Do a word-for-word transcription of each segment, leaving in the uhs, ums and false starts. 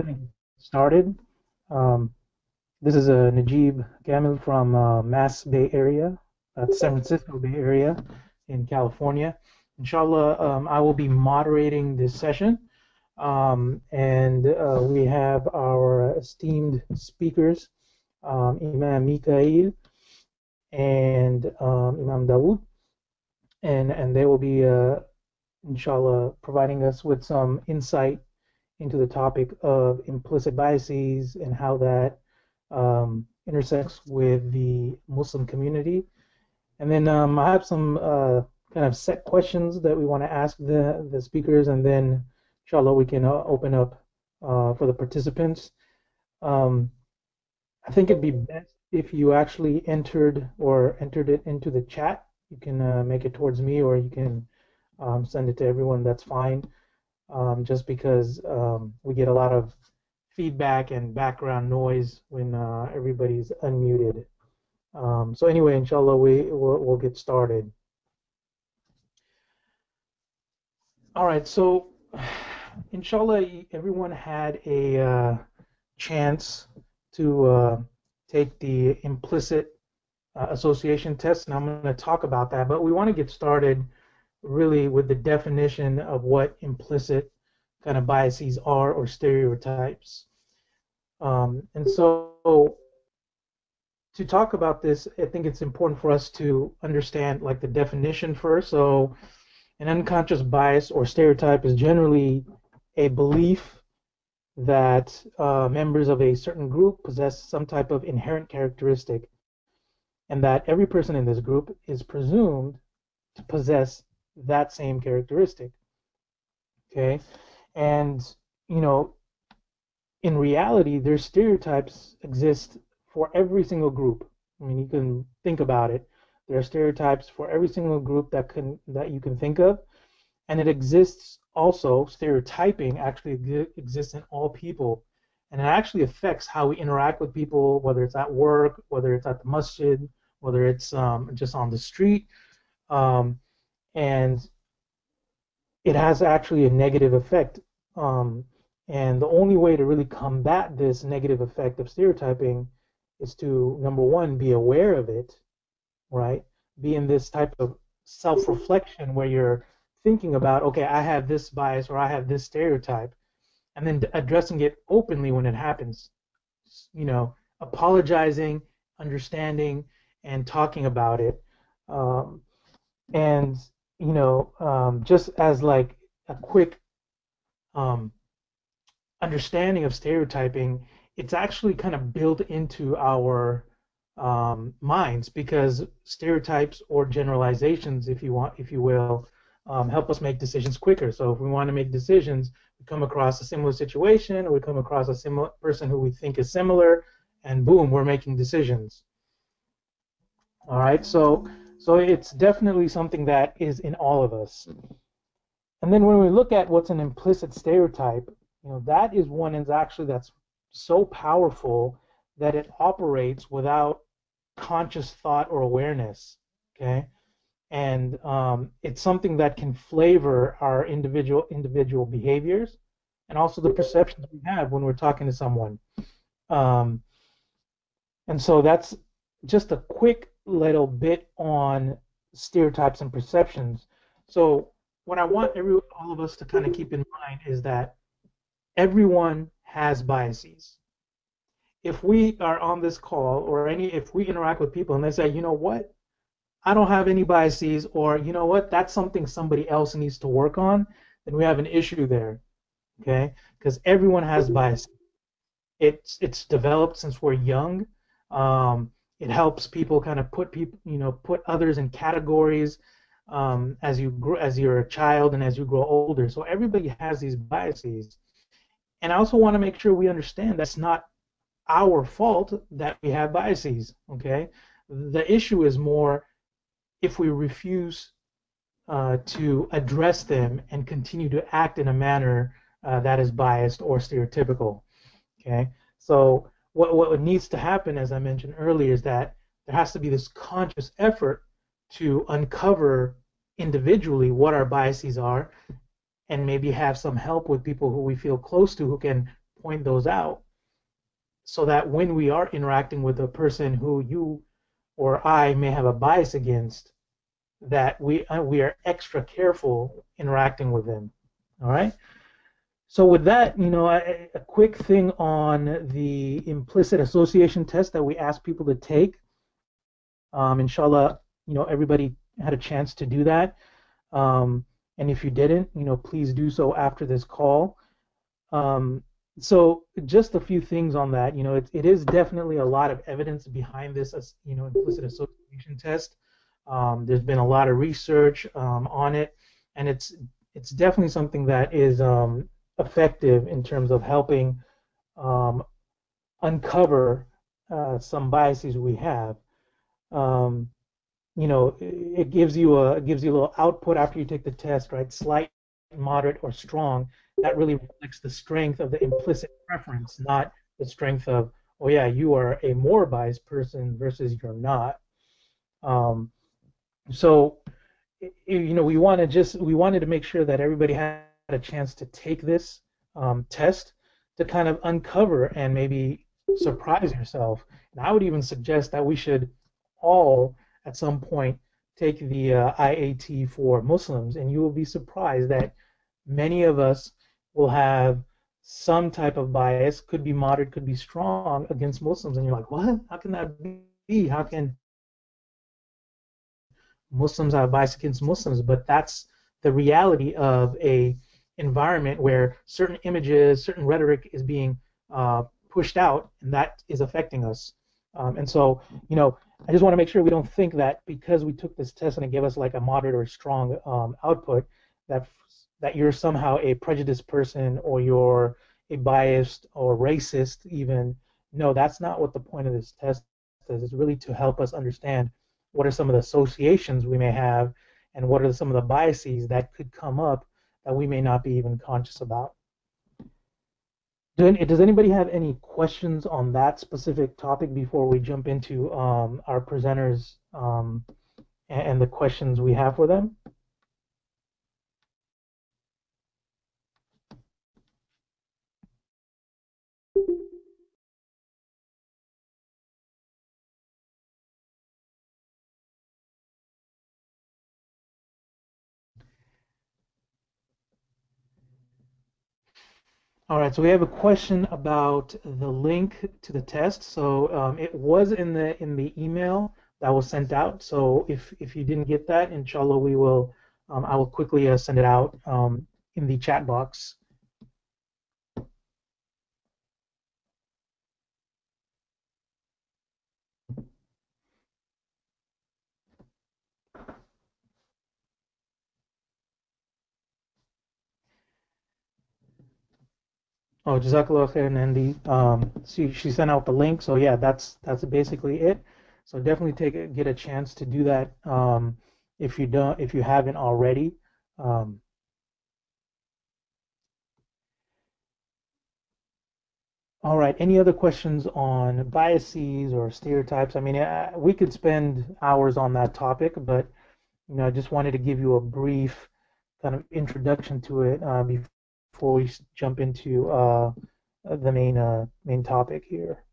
going to get started. Um, this is uh, Najib Gamil from uh, Mass Bay Area, that's San Francisco Bay Area in California. Inshallah, um, I will be moderating this session. Um, and uh, we have our esteemed speakers, um, Imam Mika'il and um, Imam Dawud, and, and they will be, uh, inshallah, providing us with some insight into the topic of implicit biases and how that um, intersects with the Muslim community. And then um, I have some uh, kind of set questions that we want to ask the, the speakers, and then inshallah we can uh, open up uh, for the participants. Um, I think it'd be best if you actually entered or entered it into the chat. You can uh, make it towards me, or you can um, send it to everyone. That's fine. Um, just because um, we get a lot of feedback and background noise when uh, everybody's unmuted. Um, so anyway, inshallah, we we'll, we'll get started. All right, so inshallah, everyone had a uh, chance to uh, take the implicit uh, association test, and I'm going to talk about that. But we want to get started really with the definition of what implicit kind of biases are or stereotypes. Um, and so to talk about this, I think it's important for us to understand like the definition first. So an unconscious bias or stereotype is generally a belief that uh, members of a certain group possess some type of inherent characteristic, and that every person in this group is presumed to possess that same characteristic. Okay, and you know, in reality, there's stereotypes exist for every single group. I mean, you can think about it. There are stereotypes for every single group that can that you can think of, and it exists also. Stereotyping actually exists in all people, and it actually affects how we interact with people, whether it's at work, whether it's at the masjid, whether it's um, just on the street, um, and it has actually a negative effect. Um, and the only way to really combat this negative effect of stereotyping is to, number one, be aware of it, right? Be in this type of self-reflection where you're thinking about, okay, I have this bias or I have this stereotype, and then addressing it openly when it happens. You know, apologizing, understanding, and talking about it. Um, and you know, um, just as like a quick um, understanding of stereotyping, it's actually kind of built into our um, minds, because stereotypes or generalizations, if you want, if you will, um, help us make decisions quicker. So if we want to make decisions, we come across a similar situation, or we come across a similar person who we think is similar, and boom, we're making decisions. All right, so so it's definitely something that is in all of us. And then when we look at what's an implicit stereotype, you know, that is one is actually that's so powerful that it operates without conscious thought or awareness. Okay, and um, it's something that can flavor our individual individual behaviors and also the perceptions we have when we're talking to someone. Um, and so that's just a quick little bit on stereotypes and perceptions. So what I want every all of us to kind of keep in mind is that everyone has biases. If we are on this call, or any if we interact with people and they say, you know what, I don't have any biases, or you know what, that's something somebody else needs to work on, then we have an issue there. Okay, because everyone has biases. It's it's developed since we're young. Um, it helps people kind of put people, you know, put others in categories um, as you grow, as you're a child and as you grow older. So everybody has these biases, and I also want to make sure we understand that's not our fault that we have biases. Okay, the issue is more if we refuse uh, to address them and continue to act in a manner uh, that is biased or stereotypical. Okay, so what what needs to happen, as I mentioned earlier, is that there has to be this conscious effort to uncover individually what our biases are, and maybe have some help with people who we feel close to who can point those out so that when we are interacting with a person who you or I may have a bias against, that we uh, we are extra careful interacting with them. All right. So with that, you know, a, a quick thing on the implicit association test that we ask people to take. Um, inshallah, you know, everybody had a chance to do that. Um, and if you didn't, you know, please do so after this call. Um, so just a few things on that. You know, it, it is definitely a lot of evidence behind this, as you know, implicit association test. Um, there's been a lot of research um, on it, and it's it's definitely something that is um, effective in terms of helping um, uncover uh, some biases we have. Um, you know, it gives you a it gives you a little output after you take the test, right? Slight, moderate, or strong. That really reflects the strength of the implicit preference, not the strength of, oh yeah, you are a more biased person versus you're not. Um, so, you know, we want to just we wanted to make sure that everybody had a chance to take this um, test to kind of uncover and maybe surprise yourself. And I would even suggest that we should all at some point take the uh, I A T for Muslims, and you will be surprised that many of us will have some type of bias, could be moderate, could be strong against Muslims, and you're like, what? How can that be? How can Muslims have bias against Muslims? But that's the reality of a environment where certain images, certain rhetoric is being uh, pushed out, and that is affecting us. Um, and so, you know, I just want to make sure we don't think that because we took this test and it gave us like a moderate or strong um, output, that that you're somehow a prejudiced person or you're a biased or racist even. No, that's not what the point of this test is. It's really to help us understand what are some of the associations we may have and what are some of the biases that could come up that we may not be even conscious about. Does anybody have any questions on that specific topic before we jump into um, our presenters um, and the questions we have for them? All right, so we have a question about the link to the test. So um, it was in the in the email that was sent out. So if if you didn't get that, inshallah, we will um, I will quickly uh, send it out um, in the chat box. Oh, Jazakallah khairan, Andy. Um, she she sent out the link, so yeah, that's that's basically it. So definitely take it, get a chance to do that um, if you don't if you haven't already. Um, all right. Any other questions on biases or stereotypes? I mean, uh, we could spend hours on that topic, but you know, I just wanted to give you a brief kind of introduction to it uh, before we jump into uh, the main uh, main topic here.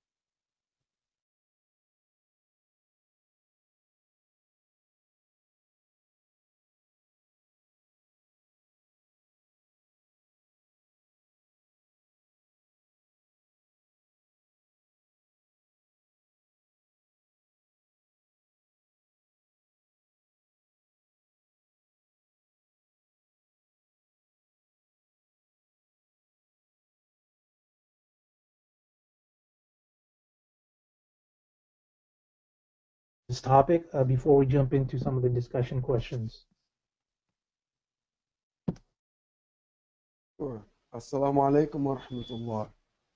This topic uh, before we jump into some of the discussion questions. Sure. Assalamu alaikum wa rahmatullah.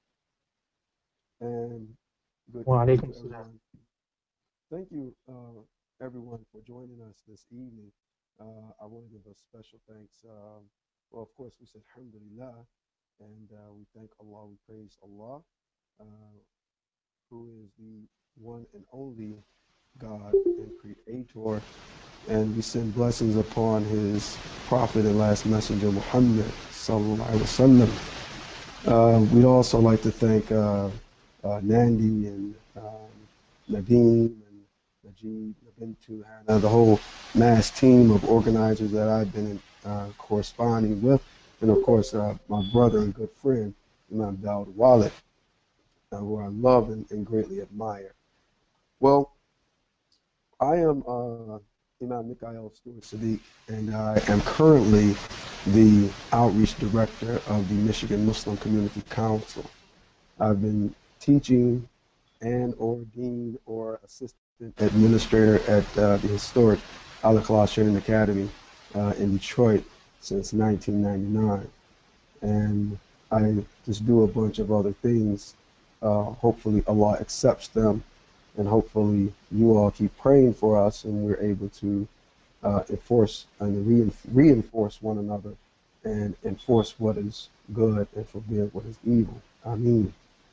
And good Wa evening alaikum to salam. everyone. Thank you, uh, everyone, for joining us this evening. Uh, I want to give a special thanks. Um, well, of course, we said alhamdulillah, and uh, we thank Allah, we praise Allah, uh, who is the one and only God and Creator. And we send blessings upon His Prophet and last messenger, Muhammad sallallahu alaihi wasallam. Uh, we'd also like to thank uh, uh, Nandi and um, Nadeem and Najib, Bintu, Hannah, the whole mass team of organizers that I've been uh, corresponding with, and of course uh, my brother and good friend, Imam Dawud Walid, uh, who I love and, and greatly admire. Well, I am uh, Imam Mika'il Stewart Sadiq, and I am currently the outreach director of the Michigan Muslim Community Council. I've been teaching and or dean or assistant administrator at uh, the historic Al-Ikhlas Sharing Academy uh, in Detroit since nineteen ninety-nine. And I just do a bunch of other things. Uh, hopefully Allah accepts them, and hopefully you all keep praying for us and we're able to uh, enforce and reinforce one another and enforce what is good and forbid what is evil. I mean,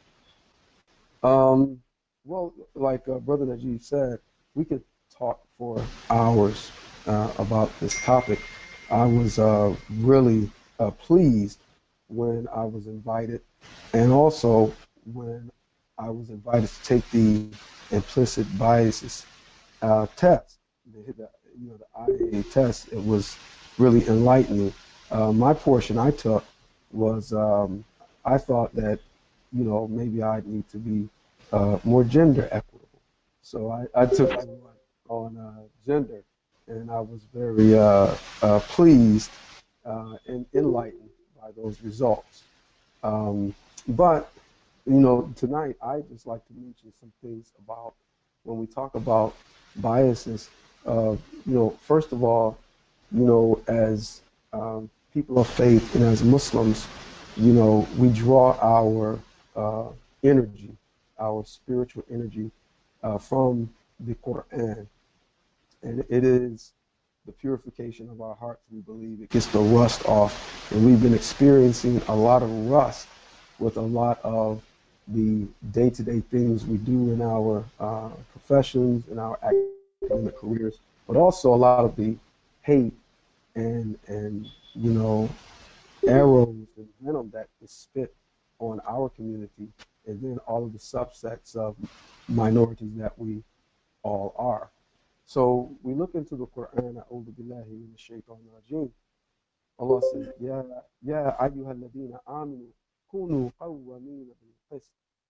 um, well, like uh, Brother Najib said, we could talk for hours uh, about this topic. I was uh, really uh, pleased when I was invited, and also when I was invited to take the implicit biases uh, test, the, the, you know, the I A test. It was really enlightening. Uh, my portion I took was um, I thought that, you know, maybe I'd need to be uh, more gender equitable. So I, I took the one on uh, gender, and I was very uh, uh, pleased uh, and enlightened by those results. Um, but you know, tonight I just like to mention some things about when we talk about biases. Uh, you know, first of all, you know, as um, people of faith and as Muslims, you know, we draw our uh, energy, our spiritual energy, uh, from the Quran, and it is the purification of our hearts. We believe it gets the rust off, and we've been experiencing a lot of rust with a lot of the day-to-day things we do in our uh, professions, in our academic careers, but also a lot of the hate and and you know arrows and venom that is spit on our community, and then all of the subsets of minorities that we all are. So we look into the Quran, أعوذ بالله من الشيطان الرجيم. Allah says, Ya, ya أيها الذين آمنوا كونوا قوامين بالقسط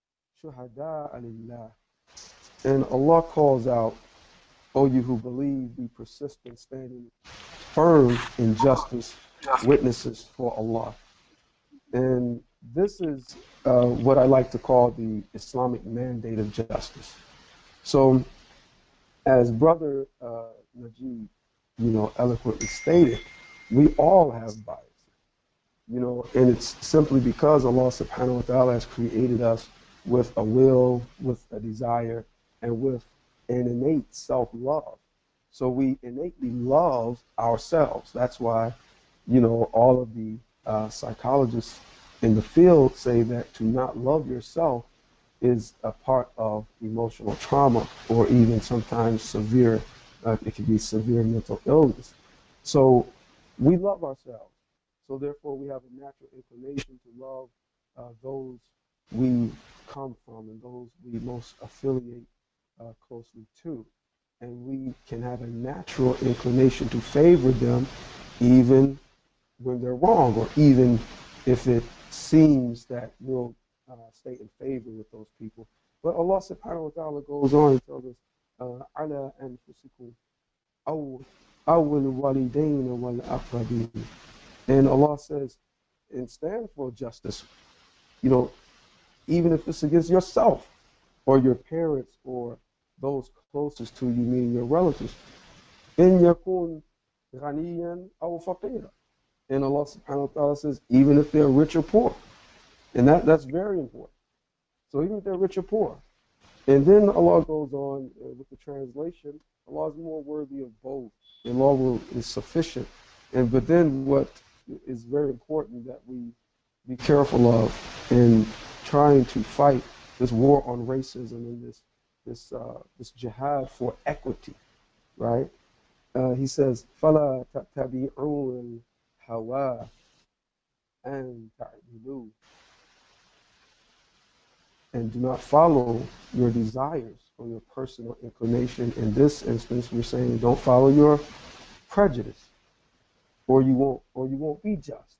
شهداء لله. And Allah calls out, O you who believe, be persistent, standing firm in justice, witnesses for Allah. And this is uh, what I like to call the Islamic mandate of justice. So as Brother uh, Najib, you know, eloquently stated, we all have bias, you know, and it's simply because Allah subhanahu wa ta'ala has created us with a will, with a desire, and with an innate self-love. So we innately love ourselves. That's why, you know, all of the uh, psychologists in the field say that to not love yourself is a part of emotional trauma, or even sometimes severe, uh, it can be severe mental illness. So we love ourselves. So therefore we have a natural inclination to love uh, those we come from and those we most affiliate uh, closely to. And we can have a natural inclination to favor them even when they're wrong, or even if it seems that we'll uh, stay in favor with those people. But Allah subhanahu wa ta'ala goes on and tells us, "Ala anfusikum aw awwal walidain wal aqrabin." And Allah says, and stand for justice, you know, even if it's against yourself or your parents or those closest to you, meaning your relatives. In yakun ghaniyan aw faqira. And Allah subhanahu wa ta'ala says, even if they're rich or poor. And that, that's very important. So even if they're rich or poor. And then Allah goes on uh, with the translation, Allah is more worthy of both. And Allah will, is sufficient. And but then what is very important that we be careful of in trying to fight this war on racism and this this uh, this jihad for equity, right? Uh, he says, فَلَا تَتَّبِعُوا الْهَوَىٰ أَن تَعْدِلُوا. and do not follow your desires or your personal inclination. In this instance, we're saying don't follow your prejudice, or you won't, or you won't be just.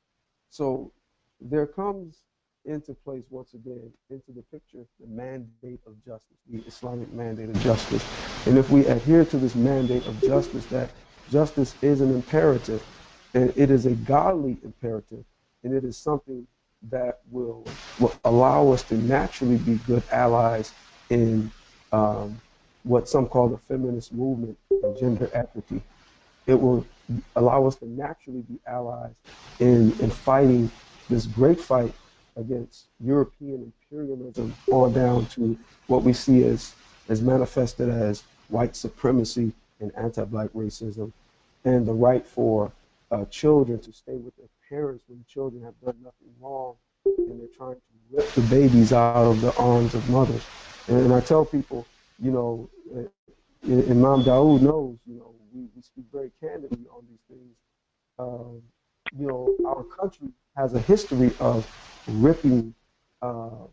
So there comes into place once again into the picture the mandate of justice, the Islamic mandate of justice. And if we adhere to this mandate of justice, that justice is an imperative, and it is a godly imperative, and it is something that will, will allow us to naturally be good allies in um, what some call the feminist movement and gender equity. It will allow us to naturally be allies in, in fighting this great fight against European imperialism on down to what we see as, as manifested as white supremacy and anti-black racism, and the right for uh, children to stay with their parents when the children have done nothing wrong, and they're trying to rip the babies out of the arms of mothers. And, and I tell people, you know, uh, Imam Dawud knows, you know, we, we speak very candidly on these things. Um, you know, our country has a history of ripping uh,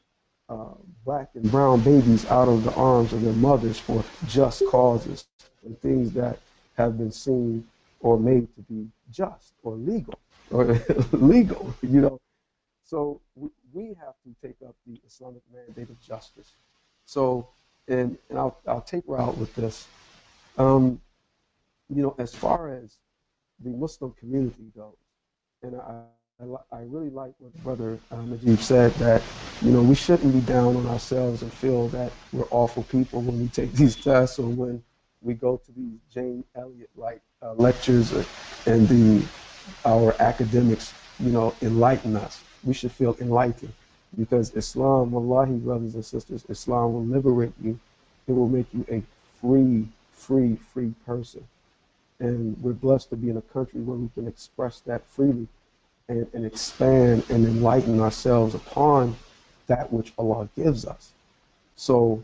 uh, black and brown babies out of the arms of their mothers for just causes and things that have been seen or made to be just or legal or legal, you know. So we, we have to take up the Islamic mandate of justice. So, and, and I'll, I'll taper out with this. Um, you know, as far as the Muslim community goes, and I, I, I really like what Brother uh, Najib said, that, you know, we shouldn't be down on ourselves and feel that we're awful people when we take these tests or when we go to these Jane Elliott-like uh, lectures, uh, and the our academics, you know, enlighten us. We should feel enlightened, because Islam, wallahi, brothers and sisters, Islam will liberate you. It will make you a free, free, free person. And we're blessed to be in a country where we can express that freely, and, and expand and enlighten ourselves upon that which Allah gives us. So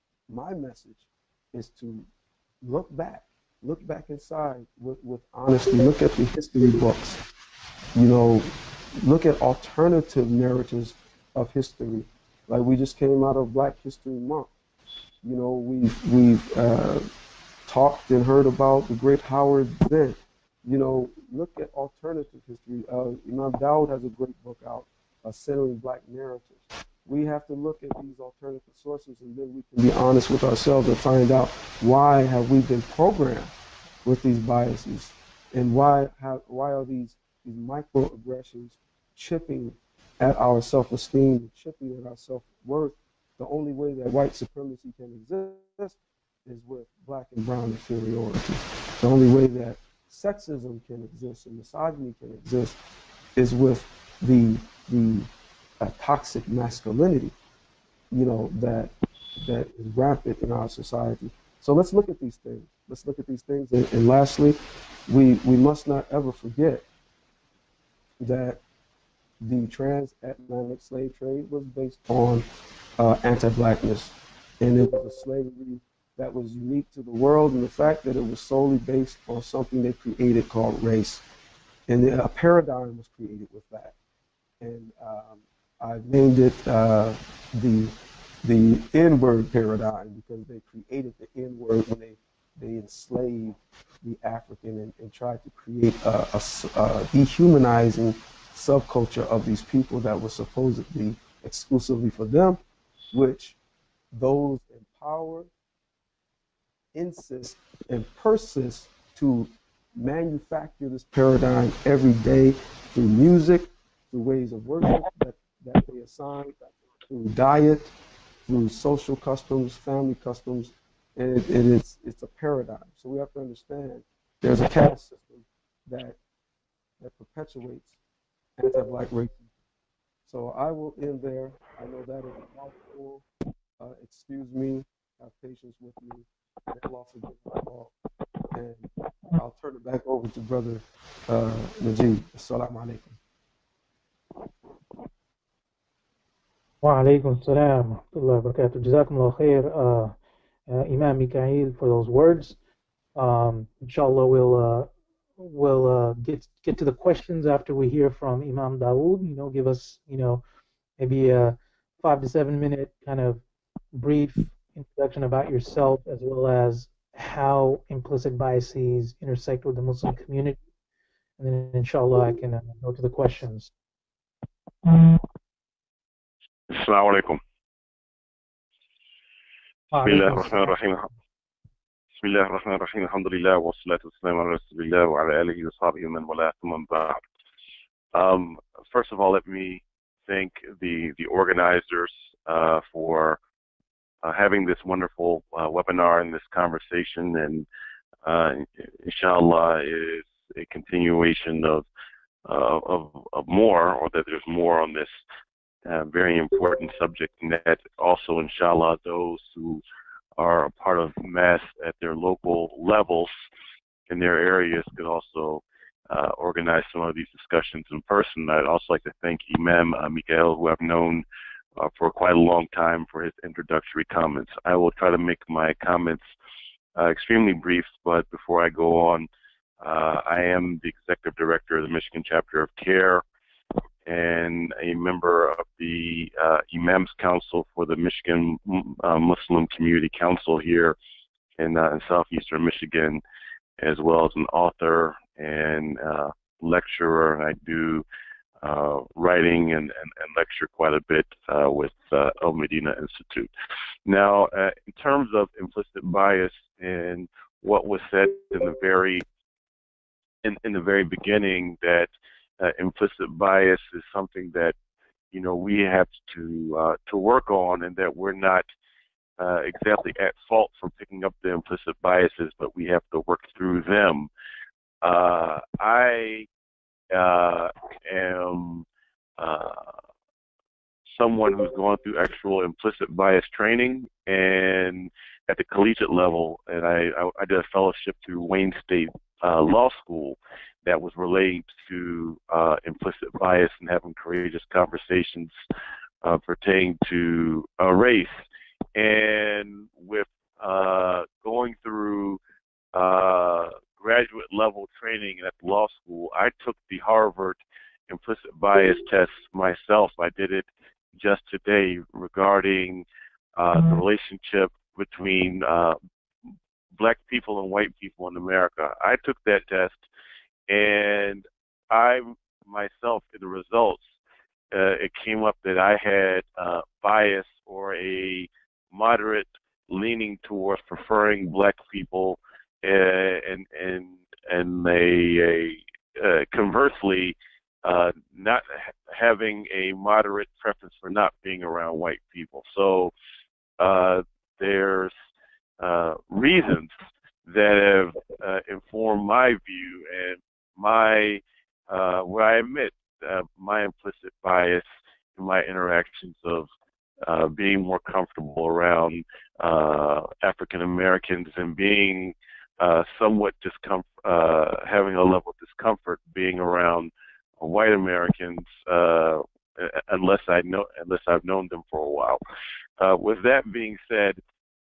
my message is to look back, look back inside with, with honesty, look at the history books, you know, look at alternative narratives of history. Like we just came out of Black History Month. You know, we've we've uh, talked and heard about the great Howard Zinn. You know, look at alternative history. Uh, Imam Dawud has a great book out, uh, Centering Black Narratives. We have to look at these alternative sources, and then we can be honest with ourselves and find out why have we been programmed with these biases, and why have, why are these these microaggressions chipping at our self-esteem, chipping at our self-worth. The only way that white supremacy can exist is with black and brown inferiority. The only way that sexism can exist and misogyny can exist is with the the uh, toxic masculinity, you know, that that is rampant in our society. So let's look at these things. Let's look at these things. And, and lastly, we we must not ever forget that the transatlantic slave trade was based on uh, anti-blackness, and it was a slavery that was unique to the world, and the fact that it was solely based on something they created called race, and a paradigm was created with that. And um, I've named it uh, the the N-word paradigm, because they created the N-word when they they enslaved the African, and, and tried to create a, a, a dehumanizing subculture of these people that was supposedly exclusively for them, which those in power insist and persist to manufacture this paradigm every day through music, through ways of worship that, that they assign, through diet, through social customs, family customs, and it, it is it's a paradigm. So we have to understand there's a caste system that that perpetuates anti-black racism. So I will end there. I know that is a mouthful. Uh, excuse me. Have patience with me. May Allah forgive my fault. And I'll turn it back over to Brother uh, Najib. Assalamu alaikum. وعليكم السلام ورحمة الله وبركاته. جزاكم الله خير, uh, uh, Imam Mika'il, for those words. Um, inshallah, we'll uh, we'll uh, get get to the questions after we hear from Imam Dawood. You know, give us, you know, maybe uh, five to seven minute kind of brief introduction about yourself as well as how implicit biases intersect with the Muslim community. And then, inshallah, I can uh, go to the questions. السلام عليكم. بسم الله الرحمن الرحيم. بسم الله الرحمن الرحيم. الحمد لله والصلاة والسلام على رسول الله وعلى آله وصحبه ومن والاه ثم بعد. Um, first of all, let me thank the the organizers uh, for uh, having this wonderful uh, webinar and this conversation, and uh, inshallah is a continuation of, uh, of of more, or that there's more on this uh, very important subject, and that also, inshallah, those who are a part of M A S at their local levels in their areas could also uh, organize some of these discussions in person. I'd also like to thank Imam uh, Mika'il, who I've known uh, for quite a long time, for his introductory comments. I will try to make my comments uh, extremely brief, but before I go on, uh, I am the Executive Director of the Michigan Chapter of CARE and a member of the uh, Imams Council for the Michigan uh, Muslim Community Council here in, uh, in southeastern Michigan, as well as an author and uh, lecturer. I do uh, writing and, and, and lecture quite a bit uh, with uh, El Medina Institute. Now, uh, in terms of implicit bias and what was said in the very in, in the very beginning, that uh, implicit bias is something that you know we have to uh, to work on, and that we're not uh, exactly at fault for picking up the implicit biases, but we have to work through them. Uh, I uh, am uh, someone who's gone through actual implicit bias training and at the collegiate level, and I, I, I did a fellowship through Wayne State uh, Law School that was related to uh, implicit bias and having courageous conversations uh, pertaining to uh, race. And with uh, going through uh, graduate level training at the law school, I took the Harvard implicit bias test myself. I did it just today regarding uh, the relationship between uh, black people and white people in America. I took that test, and I myself, in the results, uh, it came up that I had uh, bias or a moderate leaning towards preferring black people, uh, and and and a, a uh, conversely, uh, not having a moderate preference for not being around white people. So uh, there's uh, reasons that have uh, informed my view and my uh, where I admit uh, my implicit bias in my interactions of uh, being more comfortable around uh, African Americans and being uh, somewhat discomfort, uh, having a level of discomfort being around white Americans, uh, unless I know, unless I've known them for a while. Uh, with that being said,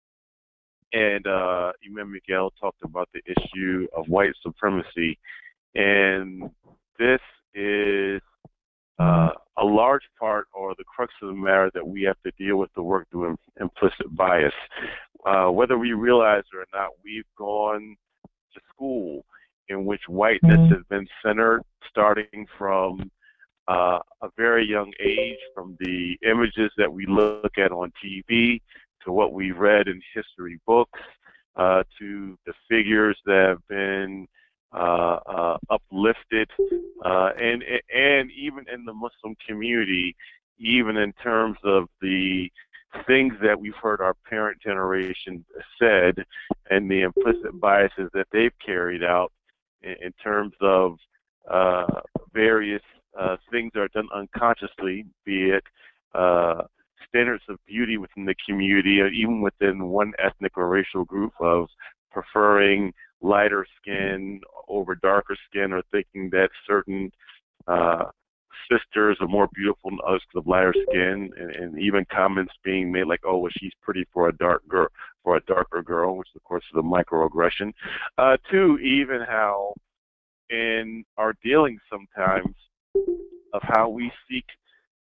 and uh, Imam Mika'il talked about the issue of white supremacy, and this is uh, a large part, or the crux of the matter, that we have to deal with the work through implicit bias. Uh, whether we realize it or not, we've gone to school in which whiteness has been centered, starting from uh, a very young age, from the images that we look at on T V, to what we've read in history books, uh, to the figures that have been uh, uh, uplifted, uh, and and even in the Muslim community, even in terms of the things that we've heard our parent generation said, and the implicit biases that they've carried out in, in terms of uh, various uh, things that are done unconsciously, be it uh, standards of beauty within the community, or even within one ethnic or racial group, of preferring lighter skin over darker skin, or thinking that certain uh, sisters are more beautiful than others because of lighter skin, and, and even comments being made like, "Oh, well, she's pretty for a dark girl, for a darker girl," which of course is a microaggression. Uh, to even how in our dealings sometimes of how we seek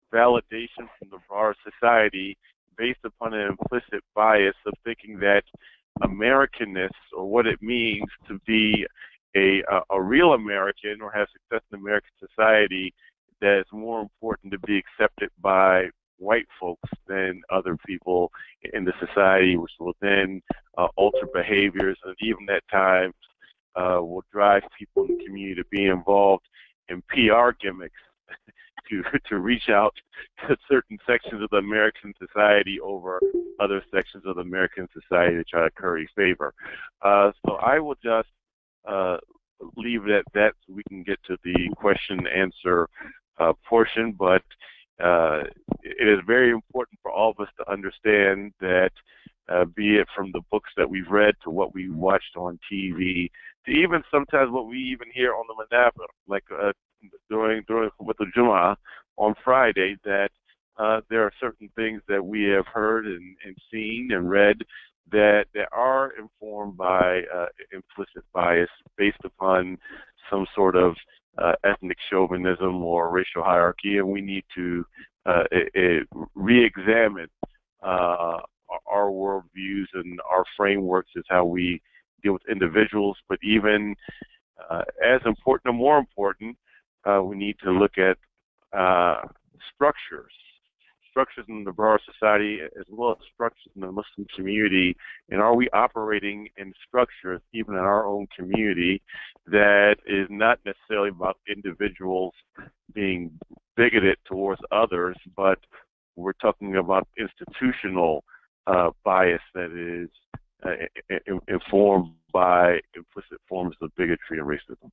validation from the broader society based upon an implicit bias of thinking that Americanness, or what it means to be a, a, a real American or have success in American society, that it's more important to be accepted by white folks than other people in the society, which will then uh, alter behaviors and even at times uh, will drive people in the community to be involved in P R gimmicks to to reach out to certain sections of the American society over other sections of the American society to try to curry favor. Uh, so I will just uh, leave it at that so we can get to the question and answer uh, portion. But uh, it is very important for all of us to understand that, uh, be it from the books that we've read to what we watched on T V, to even sometimes what we even hear on the Manabir, like uh, during during with the Jumu'ah on Friday, that uh, there are certain things that we have heard and, and seen and read that that are informed by uh, implicit bias based upon some sort of uh, ethnic chauvinism or racial hierarchy, and we need to uh, it, it re-examine uh, our worldviews and our frameworks as how we deal with individuals, but even uh, as important or more important, uh, we need to look at uh, structures, structures in the broader society as well as structures in the Muslim community, and are we operating in structures, even in our own community, that is not necessarily about individuals being bigoted towards others, but we're talking about institutional uh, bias that is uh, informed by implicit forms of bigotry and racism.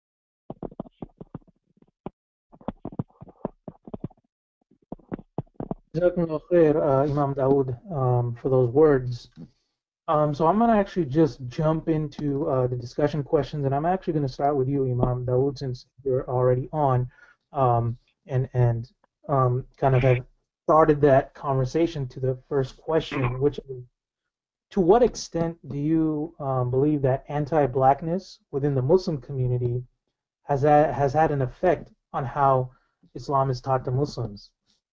Jazakumullah khair, uh, Imam Dawud, um, for those words. Um, so I'm going to actually just jump into uh, the discussion questions, and I'm actually going to start with you, Imam Dawud, since you're already on, um, and and um, kind of have started that conversation to the first question, which is, to what extent do you um, believe that anti-blackness within the Muslim community has that, has had an effect on how Islam is taught to Muslims?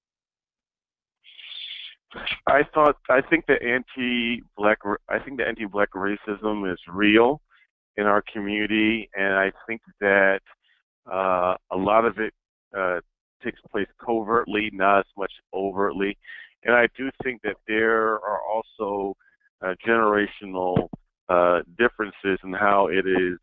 I thought I think the anti-black I think the anti-black racism is real in our community, and I think that uh, a lot of it uh, takes place covertly, not as much overtly. And I do think that there are also uh, generational uh, differences in how it is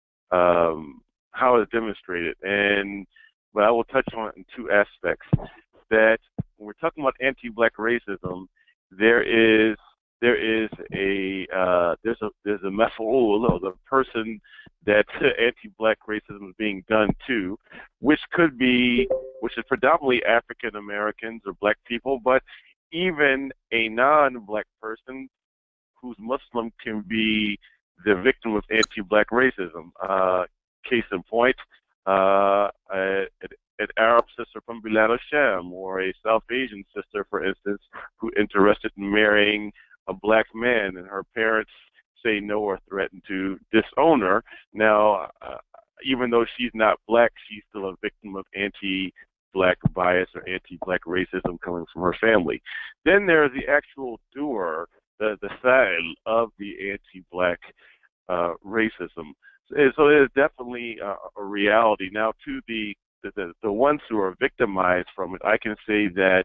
um, how it's demonstrated. And but I will touch on it in two aspects. That when we're talking about anti-black racism, there is there is a uh, there's a there's a maf'ul, or the person that anti-black racism is being done to, which could be which is predominantly African Americans or black people, but even a non-black person who's Muslim can be the victim of anti-black racism. Uh, case in point, uh, a, an Arab sister from Bilad al-Sham, or a South Asian sister, for instance, who interested in marrying a black man, and her parents say no or threaten to disown her. Now, uh, even though she's not black, she's still a victim of anti-black bias or anti-black racism coming from her family. Then there's the actual doer, the the fa'il of the anti-black uh, racism. So, so it is definitely a, a reality. Now, to the, the the the ones who are victimized from it, I can say that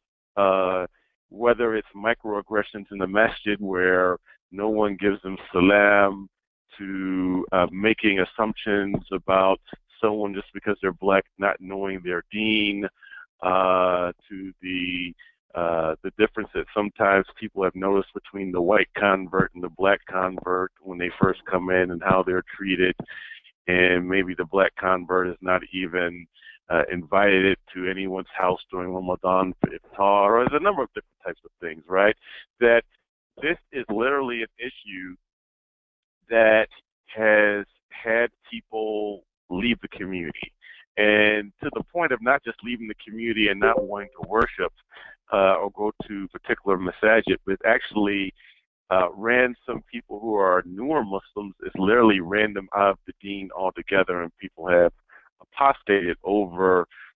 uh, whether it's microaggressions in the masjid where no one gives them salam, to uh, making assumptions about someone just because they're black, not knowing their deen, uh, to the uh, the difference that sometimes people have noticed between the white convert and the black convert when they first come in and how they're treated, and maybe the black convert is not even uh, invited to anyone's house during Ramadan for iftar, or there's a number of different types of things, right? That this is literally an issue that has had people leave the community, and to the point of not just leaving the community and not wanting to worship uh, or go to particular masajid, but actually uh, ran some people who are newer Muslims, is literally ran them out of the deen altogether, and people have apostated over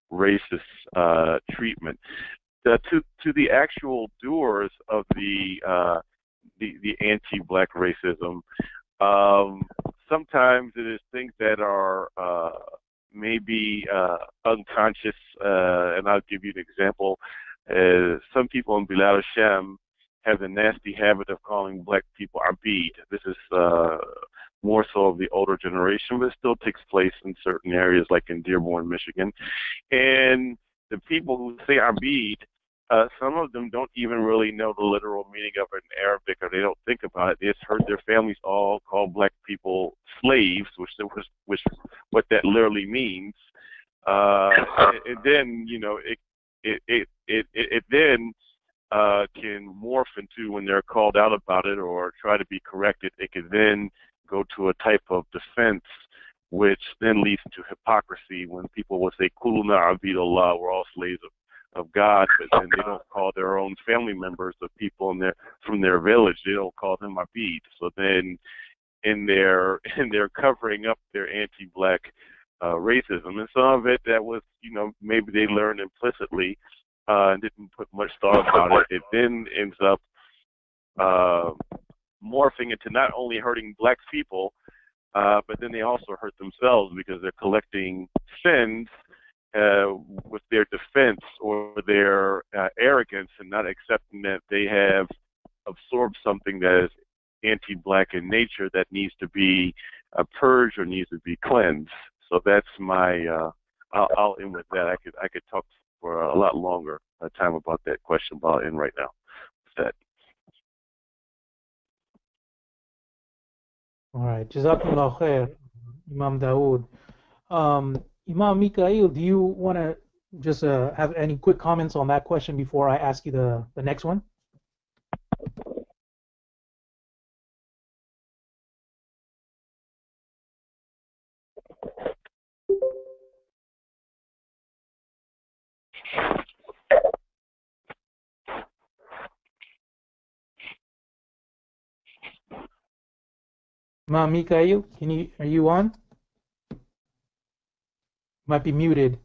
racist uh, treatment. The, to to the actual doers of the uh, the, the anti-black racism, um, sometimes it is things that are uh, maybe uh, unconscious, uh, and I'll give you an example. Uh, some people in Bilal Hashem have the nasty habit of calling black people Abid. This is uh, more so of the older generation, but it still takes place in certain areas like in Dearborn, Michigan. And the people who say Abid, uh, some of them don't even really know the literal meaning of it in Arabic, or they don't think about it. They just heard their families all call black people slaves, which which, which what that literally means. Uh, and, and then, you know, it it it it, it, it then uh, can morph into, when they're called out about it or try to be corrected, it can then go to a type of defense, which then leads to hypocrisy when people will say, Kuluna Abidullah, we're all slaves of, of God, but then they don't call their own family members, the people in their, from their village, they don't call them Abid. So then in their, in their covering up their anti-black uh, racism, and some of it that was, you know, maybe they learned implicitly, uh, and didn't put much thought about it, it then ends up uh, morphing into not only hurting black people, uh, but then they also hurt themselves because they're collecting sins uh, with their defense or their uh, arrogance, and not accepting that they have absorbed something that is anti-black in nature that needs to be uh, purged or needs to be cleansed. So that's my. Uh, I'll, I'll end with that. I could I could talk for a lot longer uh, time about that question, but I'll end right now with that. All right. Jazakumullah khair, Imam Dawud. Um, Imam Mika'il, do you want to just uh, have any quick comments on that question before I ask you the, the next one? Imam Mika'il, can you, are you on? Might be muted.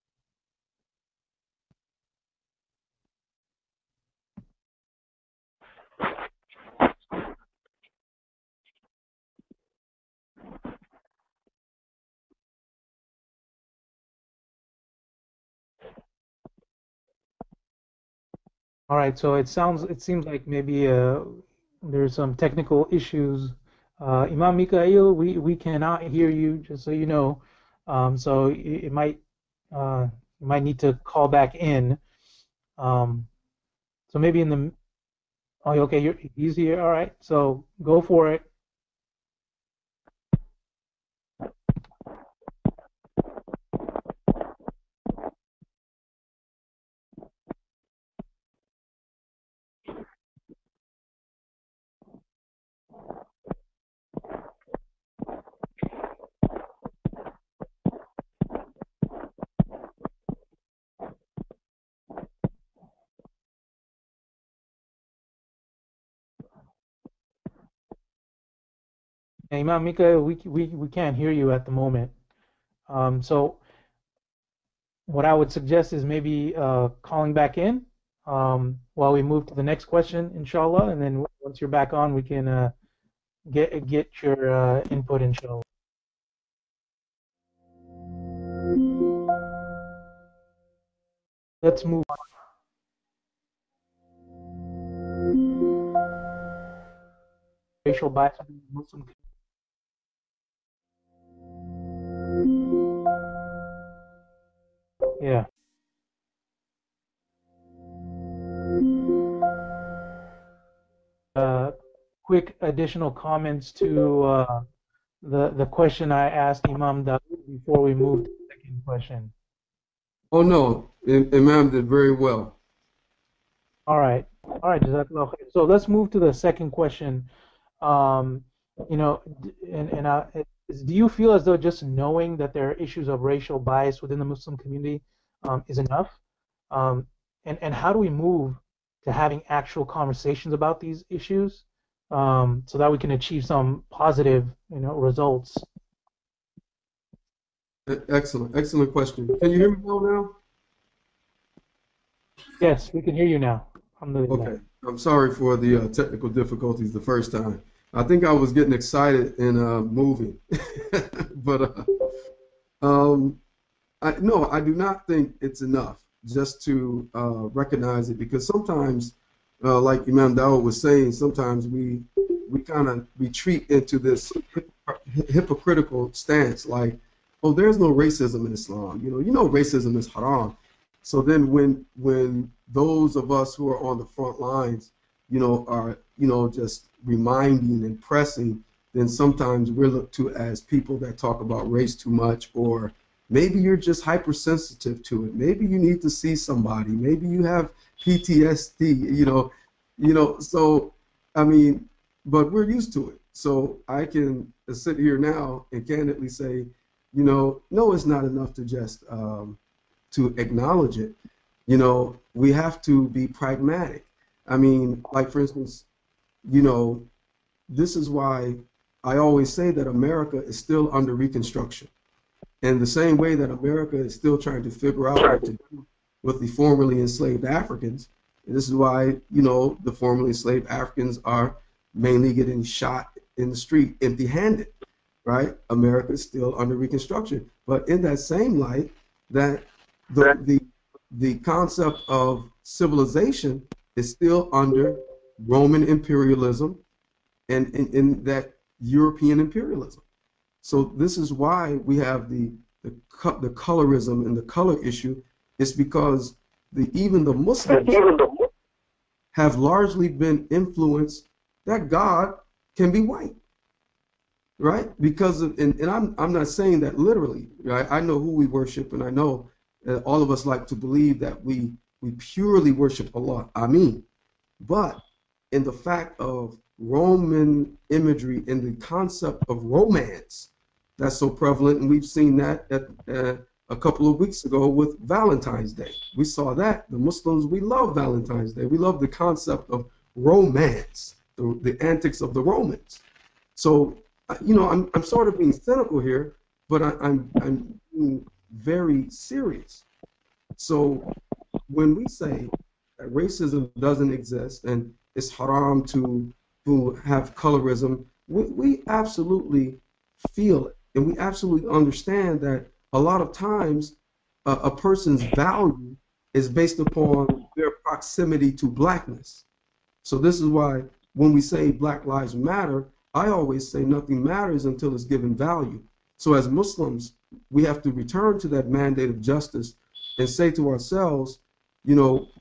All right, so it sounds, it seems like maybe uh, there's some technical issues. Uh, Imam Mika'il, we, we cannot hear you, just so you know. Um, so it, it might, uh, you might need to call back in. Um, so maybe in the, oh, okay, you're, he's here. All right, so go for it. Hey, Imam Mika'il, we, we, we can't hear you at the moment. Um, so what I would suggest is maybe uh, calling back in um, while we move to the next question, inshallah, and then once you're back on, we can uh, get get your uh, input, inshallah. Let's move on. Racial bias within the Muslim community. Yeah. Uh, quick additional comments to uh, the the question I asked Imam Dawud before we move to the second question. Oh no, Imam did very well. All right, all right, Jazakallah khair. So let's move to the second question. Um, you know, and and uh, do you feel as though just knowing that there are issues of racial bias within the Muslim community um, is enough? Um, and and how do we move to having actual conversations about these issues um, so that we can achieve some positive, you know, results? E- Excellent, excellent question. Can you hear me well now? Yes, we can hear you now. Alhamdulillah. Okay. I'm sorry for the uh, technical difficulties the first time. I think I was getting excited and uh, moving, but uh, um, I, no, I do not think it's enough just to uh, recognize it because sometimes, uh, like Imam Dawud was saying, sometimes we we kind of retreat into this hip, hypocritical stance, like, oh, there's no racism in Islam. You know, you know, racism is haram. So then, when when those of us who are on the front lines, you know, are you know just reminding and pressing, then sometimes we're looked to as people that talk about race too much, or maybe you're just hypersensitive to it. Maybe you need to see somebody. Maybe you have P T S D, you know, you know, so I mean, but we're used to it. So I can sit here now and candidly say, you know, no, it's not enough to just um, to acknowledge it. You know, we have to be pragmatic. I mean, like for instance, you know, this is why I always say that America is still under reconstruction. In the same way that America is still trying to figure out what to do with the formerly enslaved Africans, and this is why, you know, the formerly enslaved Africans are mainly getting shot in the street empty handed, right? America is still under reconstruction. But in that same light, that the, the, the concept of civilization is still under Roman imperialism and in that European imperialism. So this is why we have the the, the colorism and the color issue. It's because the even the Muslims have largely been influenced that God can be white, right? Because of, and, and I'm I'm not saying that literally, right? I know who we worship, and I know that all of us like to believe that we we purely worship Allah. I mean, but in the fact of Roman imagery in the concept of romance that's so prevalent, and we've seen that at, uh, a couple of weeks ago with Valentine's Day. We saw that. The Muslims, we love Valentine's Day. We love the concept of romance, the, the antics of the Romans. So, uh, you know, I'm, I'm sort of being cynical here, but I, I'm, I'm being very serious. So when we say that racism doesn't exist and it's haram to to have colorism, we, we absolutely feel it, and we absolutely understand that a lot of times a, a person's value is based upon their proximity to blackness. So this is why when we say Black Lives Matter, I always say nothing matters until it's given value. So as Muslims, we have to return to that mandate of justice and say to ourselves, you know,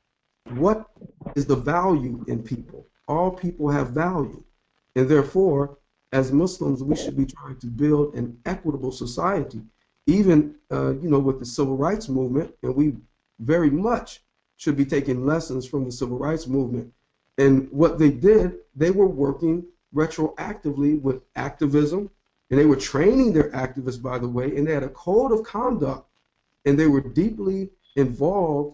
what is the value in people? All people have value. And therefore, as Muslims, we should be trying to build an equitable society, even, uh, you know, with the civil rights movement. And we very much should be taking lessons from the civil rights movement. And what they did, they were working retroactively with activism, and they were training their activists, by the way, and they had a code of conduct, and they were deeply involved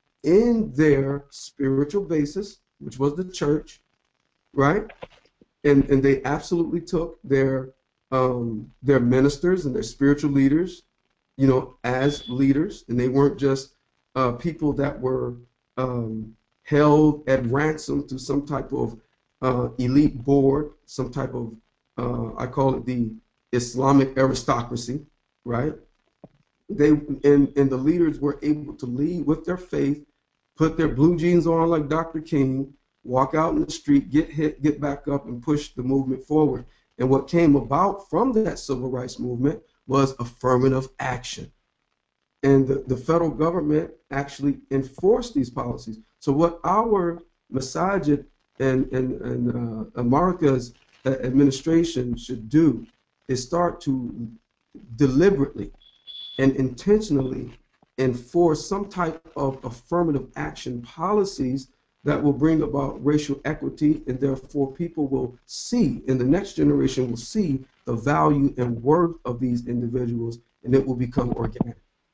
in their spiritual basis, which was the church, right? And and they absolutely took their um, their ministers and their spiritual leaders, you know, as leaders, and they weren't just uh, people that were um, held at ransom to some type of uh, elite board, some type of uh, I call it the Islamic aristocracy, right? They and and the leaders were able to lead with their faith, put their blue jeans on like Doctor King, walk out in the street, get hit, get back up, and push the movement forward. And what came about from that civil rights movement was affirmative action. And the, the federal government actually enforced these policies. So what our Masajid and, and, and uh, America's administration should do is start to deliberately and intentionally enforce some type of affirmative action policies that will bring about racial equity, and therefore people will see, and the next generation will see the value and worth of these individuals, and it will become organic.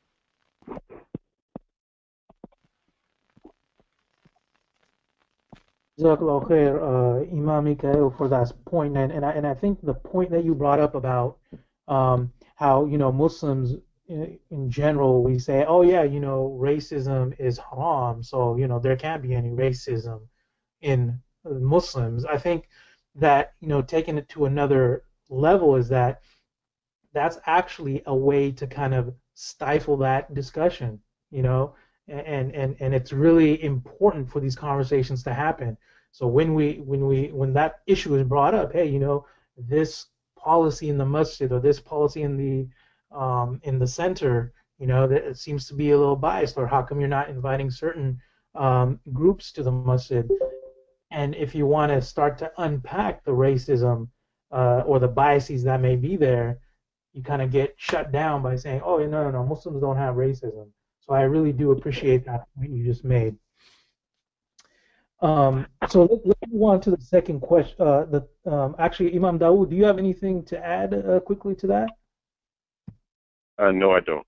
Jazakallah khair, uh, Imam Mika'il, for that point. And, and, I, and I think the point that you brought up about um, how, you know, Muslims in, in general, we say, oh yeah, you know, racism is haram, so, you know, there can't be any racism in Muslims. I think that, you know, taking it to another level is that that's actually a way to kind of stifle that discussion, you know, and and and it's really important for these conversations to happen. So when we when we when that issue is brought up, hey, you know, this policy in the masjid or this policy in the um, in the center, you know, that it seems to be a little biased, or how come you're not inviting certain um, groups to the masjid? And if you want to start to unpack the racism uh, or the biases that may be there, you kind of get shut down by saying, "Oh, no, no, no, Muslims don't have racism." So I really do appreciate that point you just made. Um, so let, let's move on to the second question. Uh, the um, actually, Imam Dawud, do you have anything to add uh, quickly to that? Uh, no, I don't.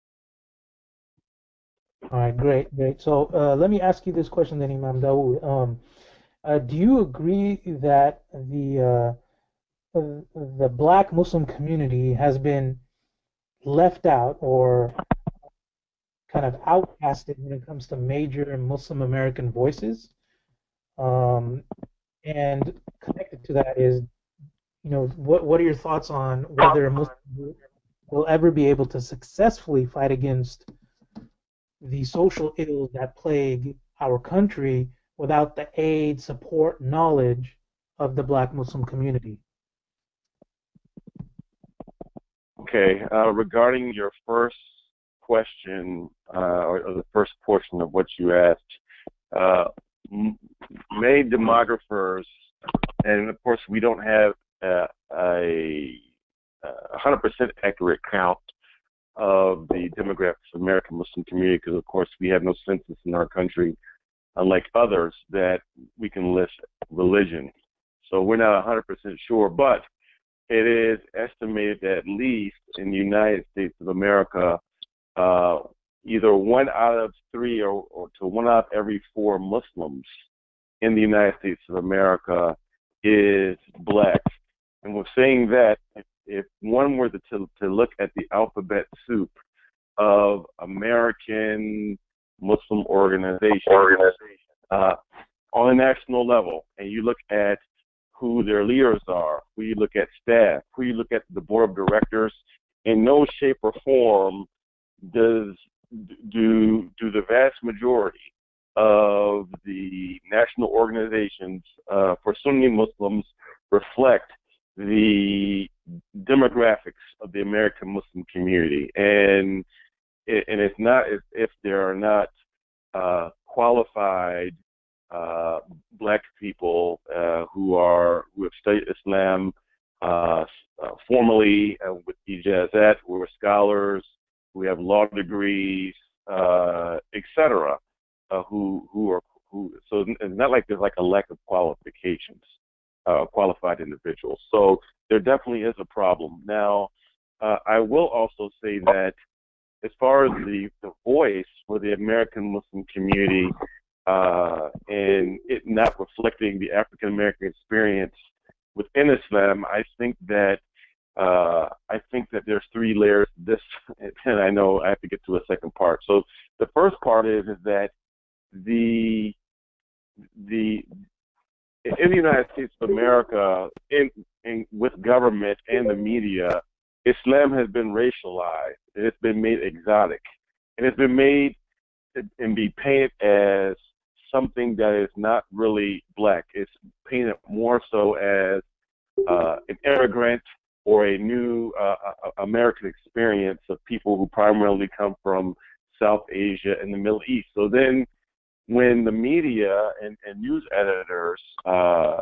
All right, great, great. So uh, let me ask you this question then, Imam Dawud. Um, uh, do you agree that the uh, uh, the Black Muslim community has been left out or kind of outcasted when it comes to major Muslim American voices? Um, and connected to that is, you know, what what are your thoughts on whether a Muslim group will ever be able to successfully fight against the social ills that plague our country without the aid, support, knowledge of the Black Muslim community? Okay, uh, regarding your first question, uh, or, or the first portion of what you asked, uh, m- many demographers, and of course we don't have uh, a one hundred percent accurate count of the demographics of the American Muslim community, because of course we have no census in our country, unlike others that we can list religion. So we're not one hundred percent sure, but it is estimated that at least in the United States of America, uh, either one out of three or, or to one out of every four Muslims in the United States of America is black. And we're saying that if, if one were to, to, to look at the alphabet soup of American Muslim organizations uh, on a national level, and you look at who their leaders are, who you look at staff, who you look at the board of directors, in no shape or form does do do the vast majority of the national organizations uh, for Sunni Muslims reflect the demographics of the American Muslim community. And it, and it's not as if there are not uh, qualified uh, black people uh, who are who have studied Islam uh, uh, formally uh, with ijazat, who are scholars, who have law degrees, uh, et cetera. Uh, who who are who? So it's not like there's like a lack of qualifications, uh, qualified individuals. So there definitely is a problem. Now, uh, I will also say that as far as the, the voice for the American Muslim community, uh, and it not reflecting the African American experience within Islam, I think that uh, I think that there's three layers to this, and I know I have to get to a second part. So the first part is is that the the in the United States of America, in, in with government and the media, Islam has been racialized. It's been made exotic, and it's been made and be painted as something that is not really black. It's painted more so as uh, an immigrant or a new uh, American experience of people who primarily come from South Asia and the Middle East. So then when the media and, and news editors uh,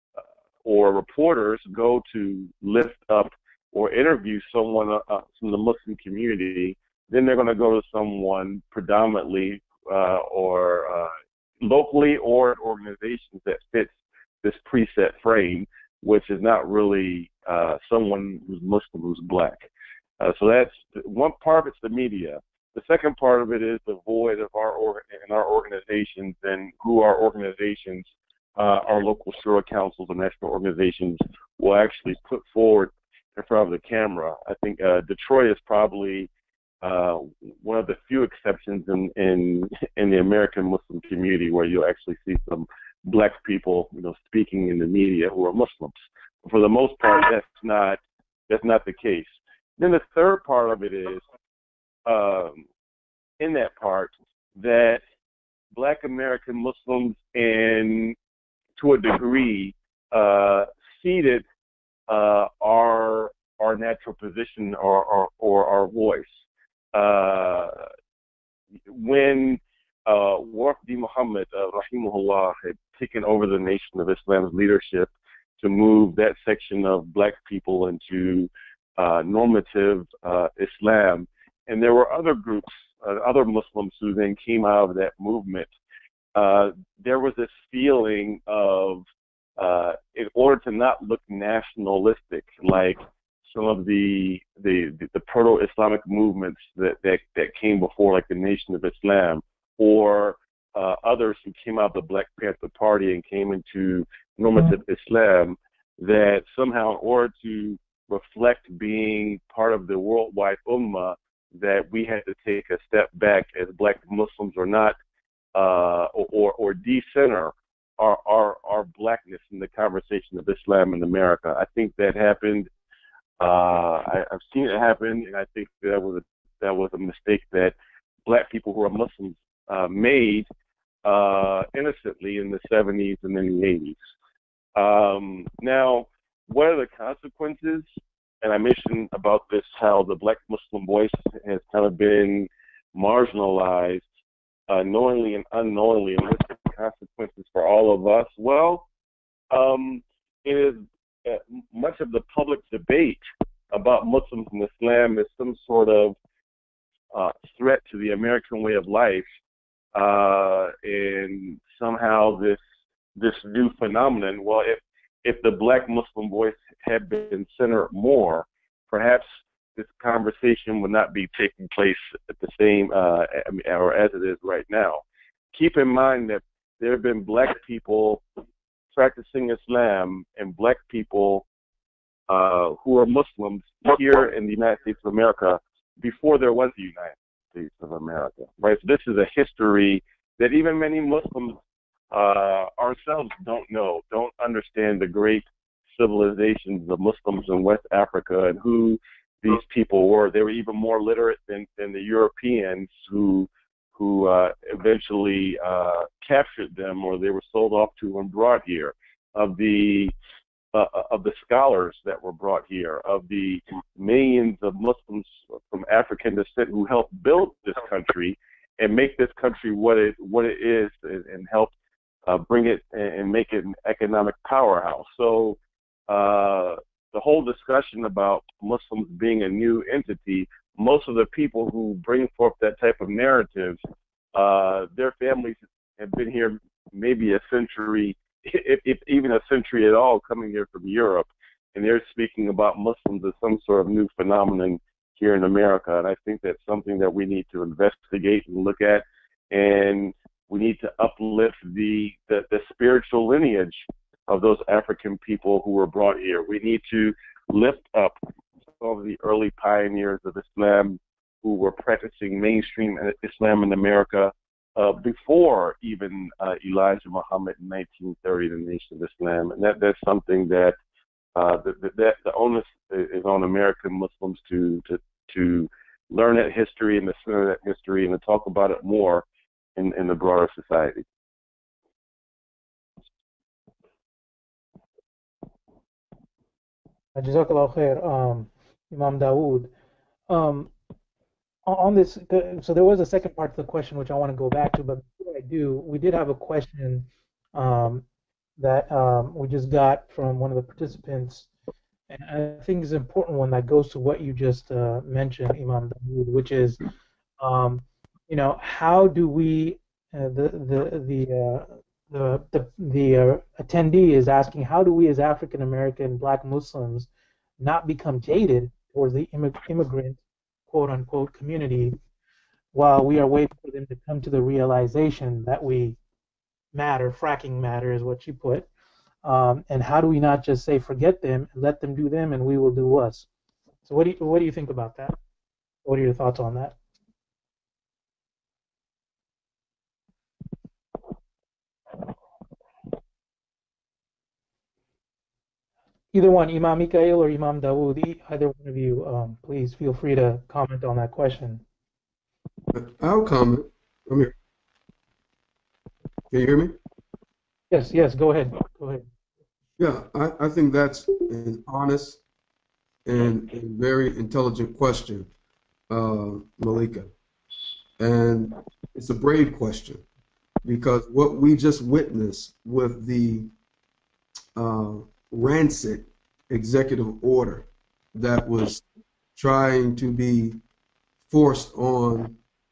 or reporters go to lift up or interview someone uh, from the Muslim community, then they're going to go to someone predominantly uh, or uh, locally or organizations that fits this preset frame, which is not really uh, someone who's Muslim who's black. Uh, so that's one part of it's the media. The second part of it is the void of our org- in our organizations and who our organizations, uh, our local shura councils and national organizations will actually put forward in front of the camera. I think uh, Detroit is probably uh, one of the few exceptions in, in in the American Muslim community where you'll actually see some black people, you know, speaking in the media who are Muslims. For the most part, that's not that's not the case. Then the third part of it is, um, in that part, that black American Muslims, and to a degree, uh, ceded uh, our our natural position or or, or our voice. Uh, when uh, Wafdi Muhammad, uh, rahimahullah, had taken over the Nation of Islam's leadership to move that section of black people into uh, normative uh, Islam, and there were other groups, uh, other Muslims who then came out of that movement. Uh, there was this feeling of, uh, in order to not look nationalistic, like some of the the, the proto-Islamic movements that, that, that came before, like the Nation of Islam, or uh, others who came out of the Black Panther Party and came into normative Islam, that somehow in order to reflect being part of the worldwide ummah, that we had to take a step back as black Muslims, or not, uh, or, or decenter our, our, our blackness in the conversation of Islam in America. I think that happened. Uh, I, I've seen it happen, and I think that was a, that was a mistake that black people who are Muslims uh, made uh, innocently in the seventies and in the eighties. Um, now, what are the consequences? And I mentioned about this, how the black Muslim voice has kind of been marginalized, uh, knowingly and unknowingly, and what's the consequences for all of us? Well, um, it is uh, much of the public debate about Muslims and Islam is some sort of uh, threat to the American way of life, uh, and somehow this this new phenomenon. Well, if if the black Muslim voice had been centered more, perhaps this conversation would not be taking place at the same uh, or as it is right now. Keep in mind that there have been black people practicing Islam and black people uh, who are Muslims here in the United States of America before there was the United States of America, right? So this is a history that even many Muslims uh, ourselves don't know, don't understand the great civilizations of Muslims in West Africa and who these people were. They were even more literate than, than the Europeans who who uh, eventually uh, captured them, or they were sold off to and brought here. Of the uh, of the scholars that were brought here, of the millions of Muslims from African descent who helped build this country and make this country what it what it is, and, and help uh, bring it and make it an economic powerhouse. So uh, the whole discussion about Muslims being a new entity, most of the people who bring forth that type of narrative, uh, their families have been here maybe a century, if, if even a century at all, coming here from Europe, and they're speaking about Muslims as some sort of new phenomenon here in America. And I think that's something that we need to investigate and look at, and we need to uplift the the, the spiritual lineage of those African people who were brought here. We need to lift up some of the early pioneers of Islam who were practicing mainstream Islam in America uh, before even uh, Elijah Muhammad in nineteen thirty, the Nation of Islam. And that, that's something that uh, the, the, that the onus is on American Muslims to, to, to learn that history and to center that history and to talk about it more in, in the broader society. Jazakallah khair, um, Imam Dawud. Um, on this, so there was a second part to the question which I want to go back to, but before I do, we did have a question um, that um, we just got from one of the participants, and I think it's an important one that goes to what you just uh, mentioned, Imam Dawud, which is, um, you know, how do we, uh, the the the uh, the the, the uh, attendee is asking, how do we as African American Black Muslims not become jaded towards the immig- immigrant quote unquote community while we are waiting for them to come to the realization that we matter, fracking matter is what she put, Um, and how do we not just say forget them, let them do them, and we will do us? So what do you what do you think about that? What are your thoughts on that? Either one, Imam Mika'il or Imam Dawud, e- either one of you, um, please feel free to comment on that question. I'll comment. I'm here. Can you hear me? Yes, yes, go ahead. Go ahead. Yeah, I, I think that's an honest and, and very intelligent question, uh, Malika. And it's a brave question because what we just witnessed with the uh, rancid executive order that was trying to be forced on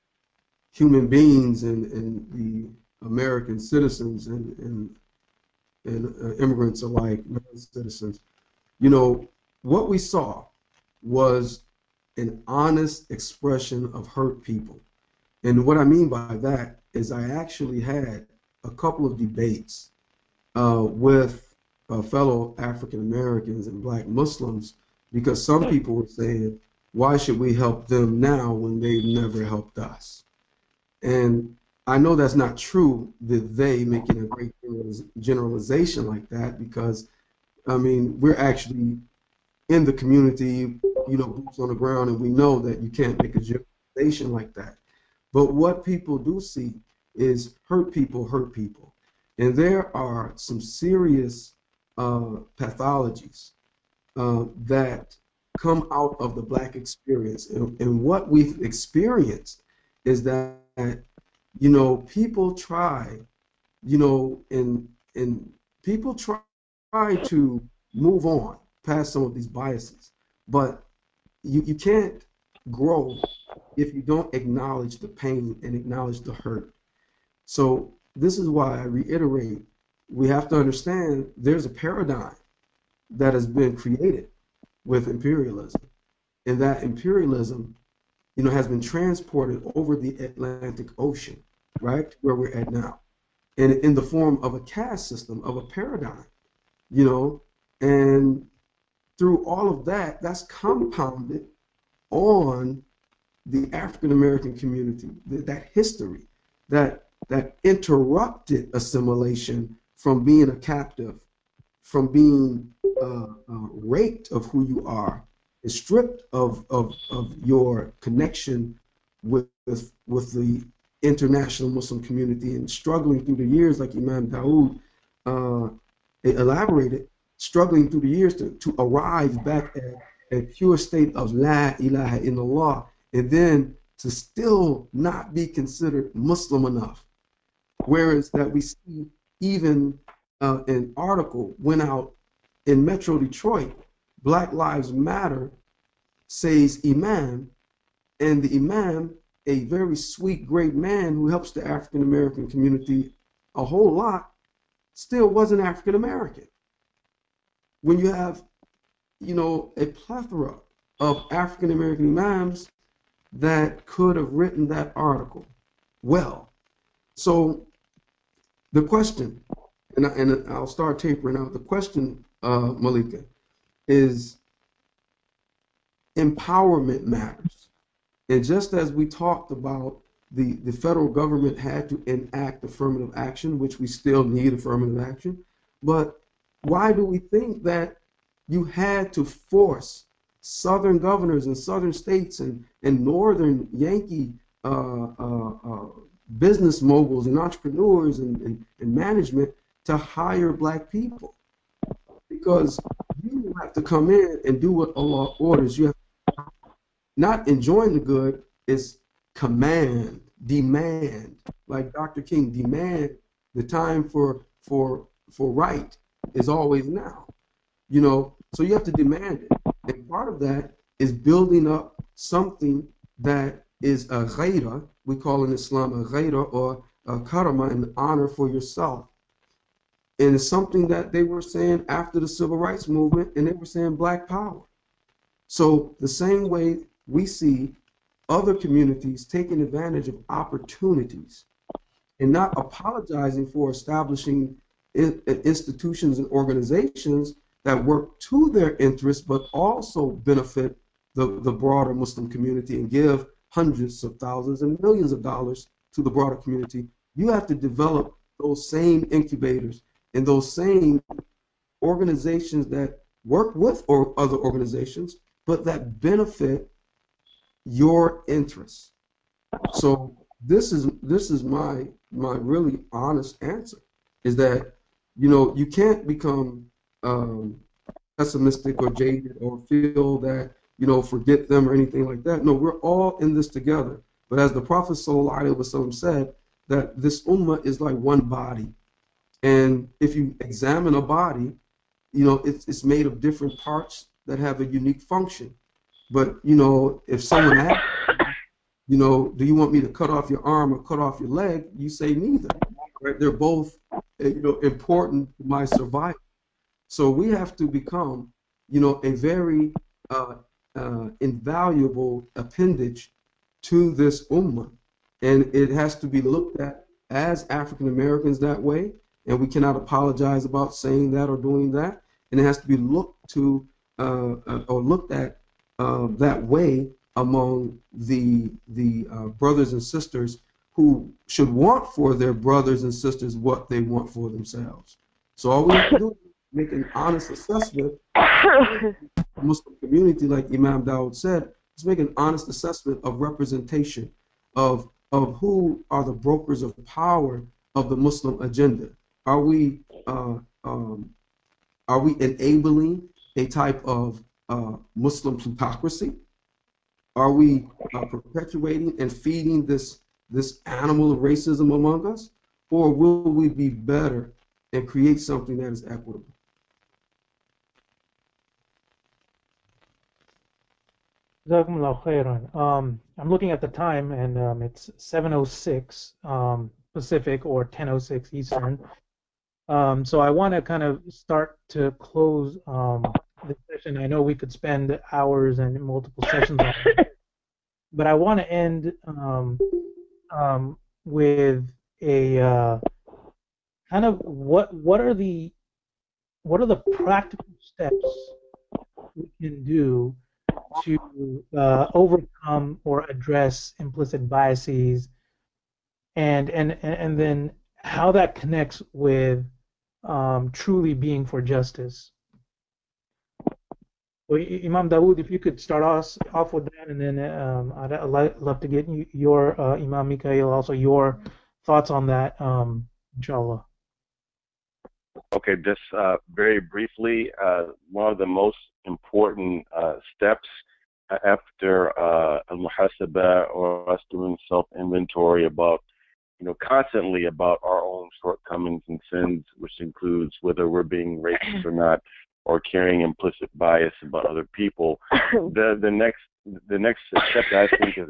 human beings and, and the American citizens and, and, and uh, immigrants alike, non-citizens. You know, what we saw was an honest expression of hurt people. And what I mean by that is I actually had a couple of debates uh, with uh, fellow African Americans and Black Muslims because some people were saying, why should we help them now when they've never helped us? And I know that's not true, that they making a great generalization like that, because I mean, we're actually in the community, you know, boots on the ground, and we know that you can't make a generalization like that. But what people do see is hurt people hurt people. And there are some serious uh, pathologies uh, that come out of the Black experience. And, and what we've experienced is that, you know, people try, you know, and, and people try to move on past some of these biases. But you, you can't grow if you don't acknowledge the pain and acknowledge the hurt. So this is why I reiterate, we have to understand there's a paradigm that has been created with imperialism. And that imperialism, you know, has been transported over the Atlantic Ocean, right, to where we're at now. And in the form of a caste system, of a paradigm, you know, and through all of that, that's compounded on the African American community, that history that that interrupted assimilation from being a captive, from being uh, uh, raped of who you are, and stripped of, of, of your connection with, with with the international Muslim community, and struggling through the years, like Imam Dawud uh, elaborated, struggling through the years to, to arrive back at a pure state of La ilaha illallah, and then to still not be considered Muslim enough. Whereas that we see even uh, an article went out in Metro Detroit, Black Lives Matter says Imam, and the Imam, a very sweet, great man who helps the African American community a whole lot, still wasn't African American. When you have, you know, a plethora of African American Imams that could have written that article well. So the question, and, I, and I'll start tapering out, the question, uh, Malika, is empowerment matters. And just as we talked about, the, the federal government had to enact affirmative action, which we still need affirmative action, but why do we think that you had to force Southern governors and Southern states and, and Northern Yankee uh, uh, uh, business moguls and entrepreneurs and, and, and management to hire Black people? Because you have to come in and do what Allah orders. You have not enjoying the good, is command, demand. Like Doctor King, demand. The time for for for right is always now. You know, so you have to demand it. And part of that is building up something that is a ghaira, we call in Islam a ghaira, or a karama, an honor for yourself. And it's something that they were saying after the civil rights movement, and they were saying Black power. So the same way we see other communities taking advantage of opportunities and not apologizing for establishing institutions and organizations that work to their interests, but also benefit the, the broader Muslim community and give hundreds of thousands and millions of dollars to the broader community. You have to develop those same incubators and those same organizations that work with or other organizations, but that benefit your interests. So this is this is my my really honest answer, is that you know you can't become um, pessimistic or jaded or feel that you know forget them or anything like that. No, we're all in this together. But as the Prophet sallallahu alaihi wasallam said, that this ummah is like one body, and if you examine a body, you know it's it's made of different parts that have a unique function. But you know if someone asks, you know, do you want me to cut off your arm or cut off your leg? You say neither. Right? They're both, you know, important to my survival. So we have to become, you know, a very uh, uh, invaluable appendage to this ummah, and it has to be looked at as African Americans that way. And we cannot apologize about saying that or doing that. And it has to be looked to uh, uh, or looked at uh, that way among the the uh, brothers and sisters who should want for their brothers and sisters what they want for themselves. So all we have to do is make an honest assessment. The Muslim community, like Imam Dawud said, is make an honest assessment of representation of of who are the brokers of power of the Muslim agenda. Are we uh, um, are we enabling a type of uh, Muslim plutocracy? Are we uh, perpetuating and feeding this this animal of racism among us, or will we be better and create something that is equitable? Jazakumullah khairan. Um, I'm looking at the time, and um, it's seven oh six um, Pacific or ten oh six Eastern. Um, so I want to kind of start to close um, the session. I know we could spend hours and multiple sessions on it, but I want to end um, um, with a uh, kind of what what are the what are the practical steps we can do to uh, overcome or address implicit biases, and and and then how that connects with um, truly being for justice. Well, Imam Dawud, if you could start us off with that, and then um, I'd, I'd love to get your uh, Imam Mika'il, also your thoughts on that, um, inshallah. Okay, just uh, very briefly, uh, one of the most important uh, steps after uh, al-muhasabah, or us doing self-inventory about, you know, constantly about our own shortcomings and sins, which includes whether we're being racist or not, or carrying implicit bias about other people. The the next the next step that I think is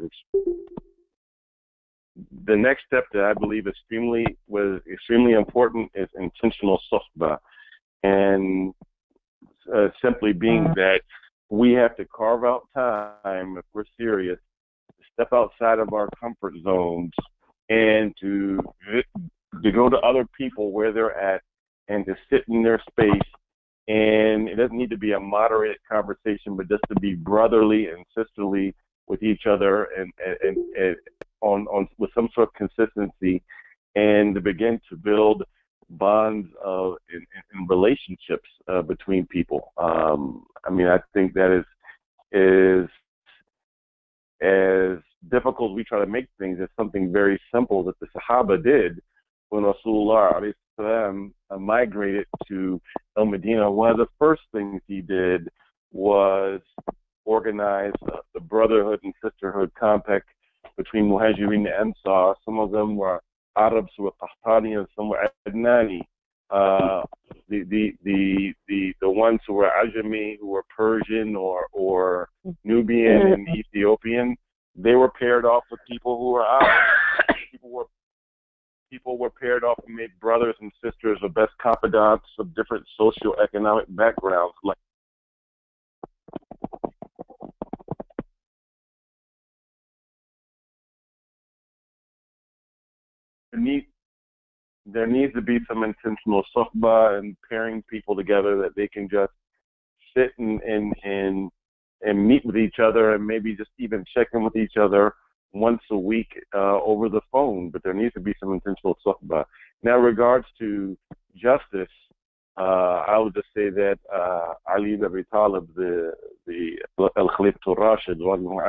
the next step that I believe extremely was extremely important is intentional suhbah, and uh, simply being that we have to carve out time, if we're serious, to step outside of our comfort zones and to to go to other people where they're at and to sit in their space. And it doesn't need to be a moderated conversation, but just to be brotherly and sisterly with each other, and, and, and on, on with some sort of consistency, and to begin to build bonds of in, in relationships uh, between people. Um, I mean, I think that is is as difficult as we try to make things. It's something very simple that the Sahaba did when Rasulullah alayhi salam uh, migrated to El Medina. One of the first things he did was organize uh, the brotherhood and sisterhood compact between Muhajirin and Ansar. Some of them were Arabs who were Qahtani, and some were Adnani. Uh, the, the the the the ones who were Ajami, who were Persian or or Nubian and Ethiopian, they were paired off with people who were Arab. People were people were paired off and made brothers and sisters, the best confidants of different socioeconomic backgrounds. Like beneath there needs to be some intentional suhbah and pairing people together that they can just sit and, and, and, and meet with each other and maybe just even check in with each other once a week uh, over the phone. But there needs to be some intentional suhbah. Now, in regards to justice, uh, I would just say that uh, Ali ibn Abi Talib, the, the Al-Khalifatul Rashid,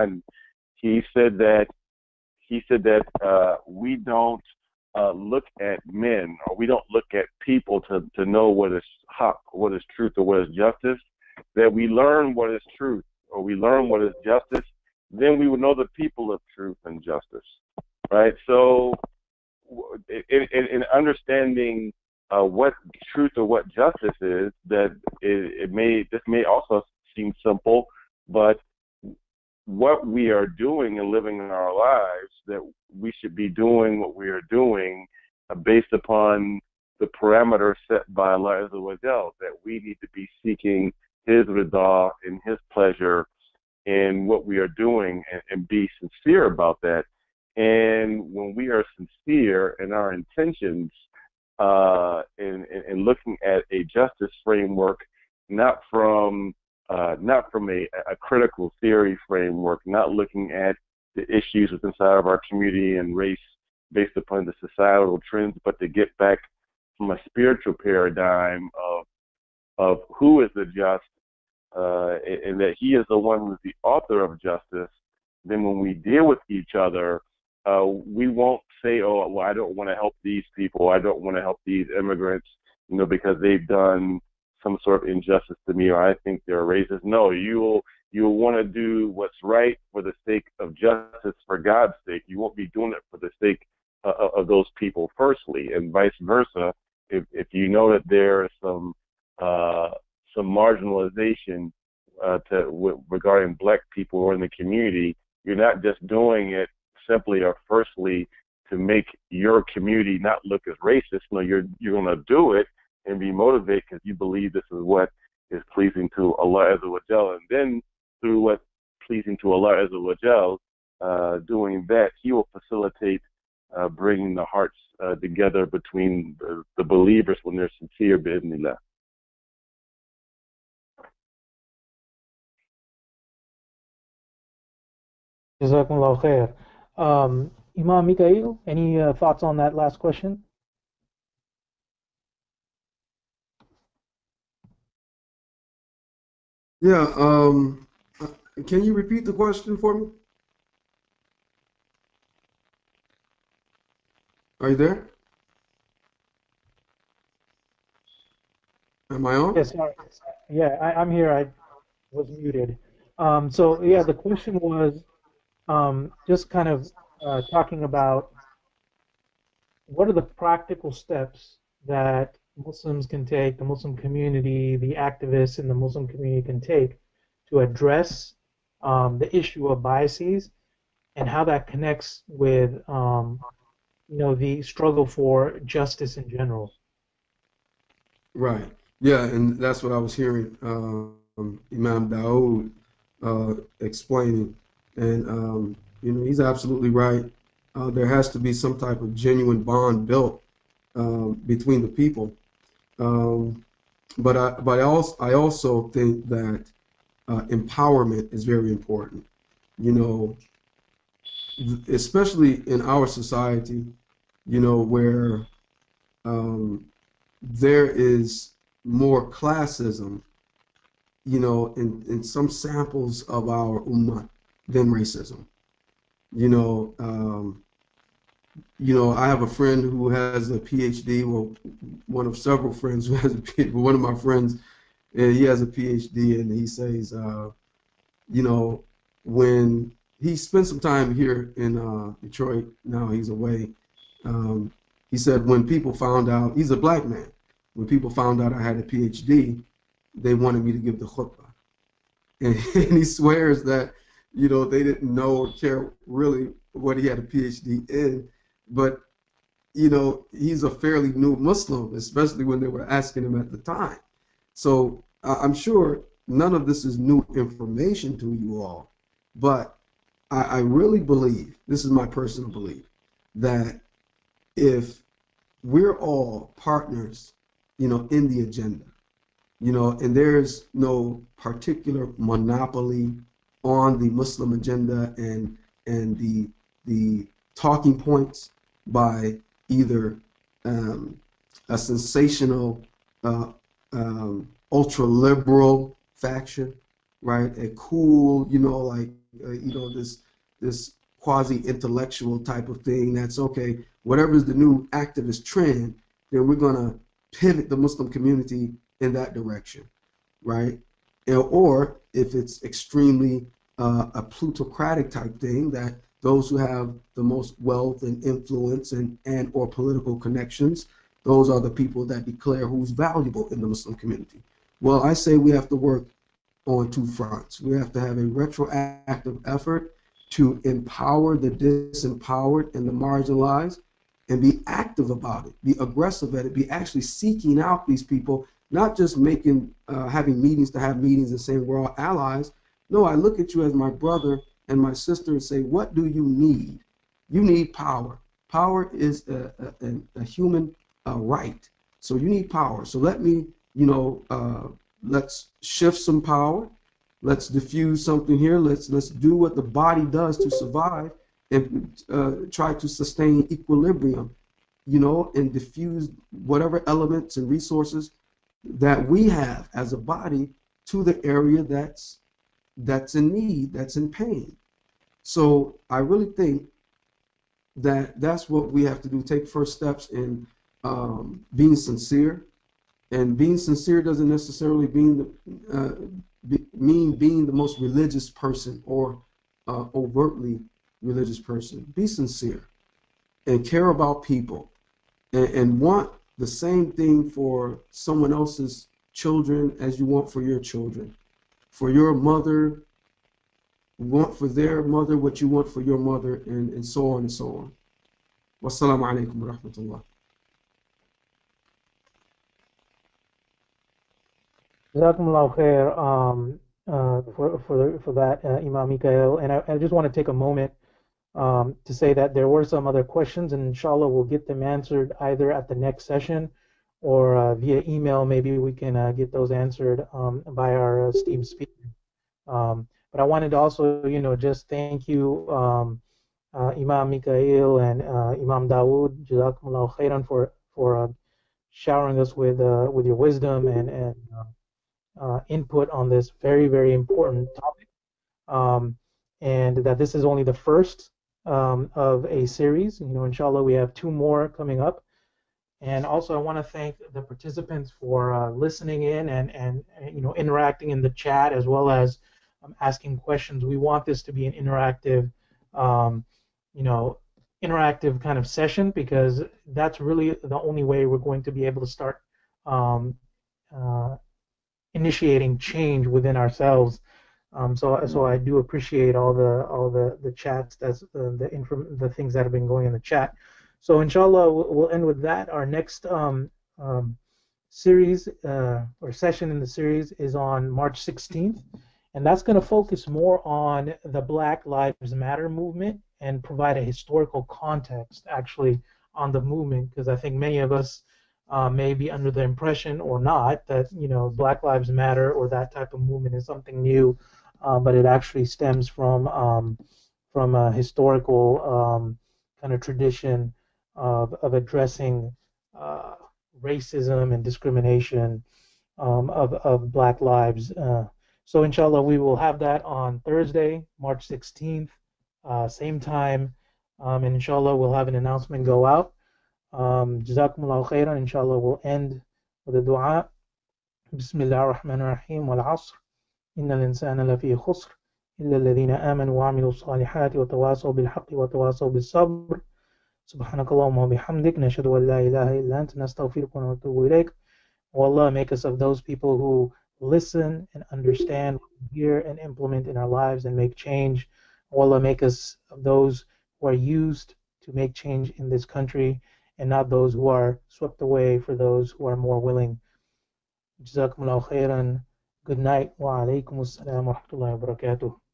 he said that he said that uh, we don't uh, look at men, or we don't look at people to, to know what is haq, what is truth, or what is justice. That we learn what is truth, or we learn what is justice, then we would know the people of truth and justice, right? So, in, in, in understanding uh, what truth or what justice is, that it, it may this may also seem simple, but what we are doing and living in our lives, that we should be doing what we are doing uh, based upon the parameters set by Allah Azza wa Jal, that we need to be seeking His rida and His pleasure in what we are doing, and, and be sincere about that. And when we are sincere in our intentions, uh, in, in, in looking at a justice framework, not from Uh, not from a, a critical theory framework, not looking at the issues within inside of our community and race based upon the societal trends, but to get back from a spiritual paradigm of of who is the just, uh, and, and that He is the one who is the author of justice. Then when we deal with each other, uh, we won't say, "Oh, well, I don't want to help these people. I don't want to help these immigrants, you know, because they've done some sort of injustice to me, or I think they're racist." No, you'll you'll want to do what's right for the sake of justice, for God's sake. You won't be doing it for the sake uh, of those people firstly, and vice versa. If if you know that there is some uh, some marginalization uh, to w- regarding Black people or in the community, you're not just doing it simply or firstly to make your community not look as racist. No, you're you're going to do it and be motivated because you believe this is what is pleasing to Allah Azza wa Jal. And then through what pleasing to Allah Azza wa Jal, uh, doing that, He will facilitate uh, bringing the hearts uh, together between the, the believers when they're sincere, bi'idhnillah. Jazakumullah khair. Um, Imam Mika'il, any uh, thoughts on that last question? Yeah. Um, can you repeat the question for me? Are you there? Am I on? Yes, sorry. Yeah, I, I'm here. I was muted. Um, so yeah, the question was um, just kind of uh, talking about what are the practical steps that Muslims can take, the Muslim community, the activists in the Muslim community can take to address um, the issue of biases, and how that connects with um, you know the struggle for justice in general. Right. Yeah, and that's what I was hearing um, Imam Dawud uh, explaining. And, um, you know, he's absolutely right. Uh, there has to be some type of genuine bond built um, between the people. Um, but I, but I also, I also think that uh, empowerment is very important. You know, especially in our society, you know, where um, there is more classism, you know, in, in some samples of our ummah than racism. You know, um, you know, I have a friend who has a PhD. Well, one of several friends who has a PhD. But one of my friends, uh, he has a PhD, and he says, uh, you know, when he spent some time here in uh, Detroit, now he's away. Um, he said when people found out, he's a black man, when people found out I had a PhD, they wanted me to give the khutbah. And, and he swears that, you know, they didn't know or care really what he had a PhD in. But, you know, he's a fairly new Muslim, especially when they were asking him at the time. So I'm sure none of this is new information to you all. But I, I really believe, this is my personal belief, that if we're all partners, you know, in the agenda, you know, and there's no particular monopoly on the Muslim agenda and and the the talking points by either um, a sensational uh, um, ultra liberal faction, right? A cool, you know, like uh, you know this this quasi intellectual type of thing. That's okay. Whatever's the new activist trend, then we're gonna pivot the Muslim community in that direction, right? Or if it's extremely uh, a plutocratic type thing, that those who have the most wealth and influence and, and or political connections, those are the people that declare who's valuable in the Muslim community. Well, I say we have to work on two fronts. We have to have a retroactive effort to empower the disempowered and the marginalized and be active about it, be aggressive at it, be actually seeking out these people, not just making, uh, having meetings to have meetings and saying we're all allies. No, I look at you as my brother and my sister and say, what do you need? You need power. Power is a, a, a human uh, right. So you need power. So let me, you know, uh, let's shift some power. Let's diffuse something here. Let's let's do what the body does to survive and uh, try to sustain equilibrium, you know, and diffuse whatever elements and resources that we have as a body to the area that's that's in need, that's in pain. So I really think that that's what we have to do. Take first steps in um, being sincere, and being sincere doesn't necessarily being the, uh, be, mean being the most religious person or uh, overtly religious person. Be sincere and care about people and, and want the same thing for someone else's children as you want for your children. For your mother, want for their mother what you want for your mother, and, and so on and so on. Wassalamu alaikum wa rahmatullah. Jazakumullahu khair um, uh, for, for, for that, uh, Imam Mika'il. And I, I just want to take a moment um, to say that there were some other questions, and inshallah we'll get them answered either at the next session or uh, via email. Maybe we can uh, get those answered um, by our esteemed speaker. Um, but I wanted to also, you know, just thank you, um, uh, Imam Mika'il and uh, Imam Dawud, Jazakumullahu khairan for for uh, showering us with uh, with your wisdom and and uh, uh, input on this very very important topic. Um, and that this is only the first um, of a series. You know, inshallah, we have two more coming up. And also, I want to thank the participants for uh, listening in and, and you know interacting in the chat as well as um, asking questions. We want this to be an interactive, um, you know, interactive kind of session because that's really the only way we're going to be able to start um, uh, initiating change within ourselves. Um, so, so I do appreciate all the all the the chats, that's the the, inform, the things that have been going in the chat. So, inshallah, we'll, we'll end with that. Our next um, um, series uh, or session in the series is on March sixteenth, and that's going to focus more on the Black Lives Matter movement and provide a historical context, actually, on the movement, because I think many of us uh, may be under the impression or not that you know Black Lives Matter or that type of movement is something new, uh, but it actually stems from um, from a historical um, kind of tradition of, of addressing uh, racism and discrimination um, of, of Black lives. Uh, so inshallah, we will have that on Thursday, March sixteenth, uh, same time, um, and inshallah, we'll have an announcement go out. Um, Jazakumullahu khairan. Inshallah, we'll end with a dua. Bismillah ar-Rahman ar-Rahim wal asr. إن الإنسان لفي خسر إلا الذين آمنوا وعملوا الصالحات وتواصوا بالحق وتواصوا بالصبر سبحانك اللهم وبحمدك نشهد أن لا إله إلا أنت نستغفرك ونتوب إليك. O Allah, make us of those people who listen and understand, hear and implement in our lives and make change. O Allah, make us of those who are used to make change in this country and not those who are swept away for those who are more willing. Jazakumullahu khairan. Good night. Wa alaikum assalam wa rahmatullahi wa barakatuh.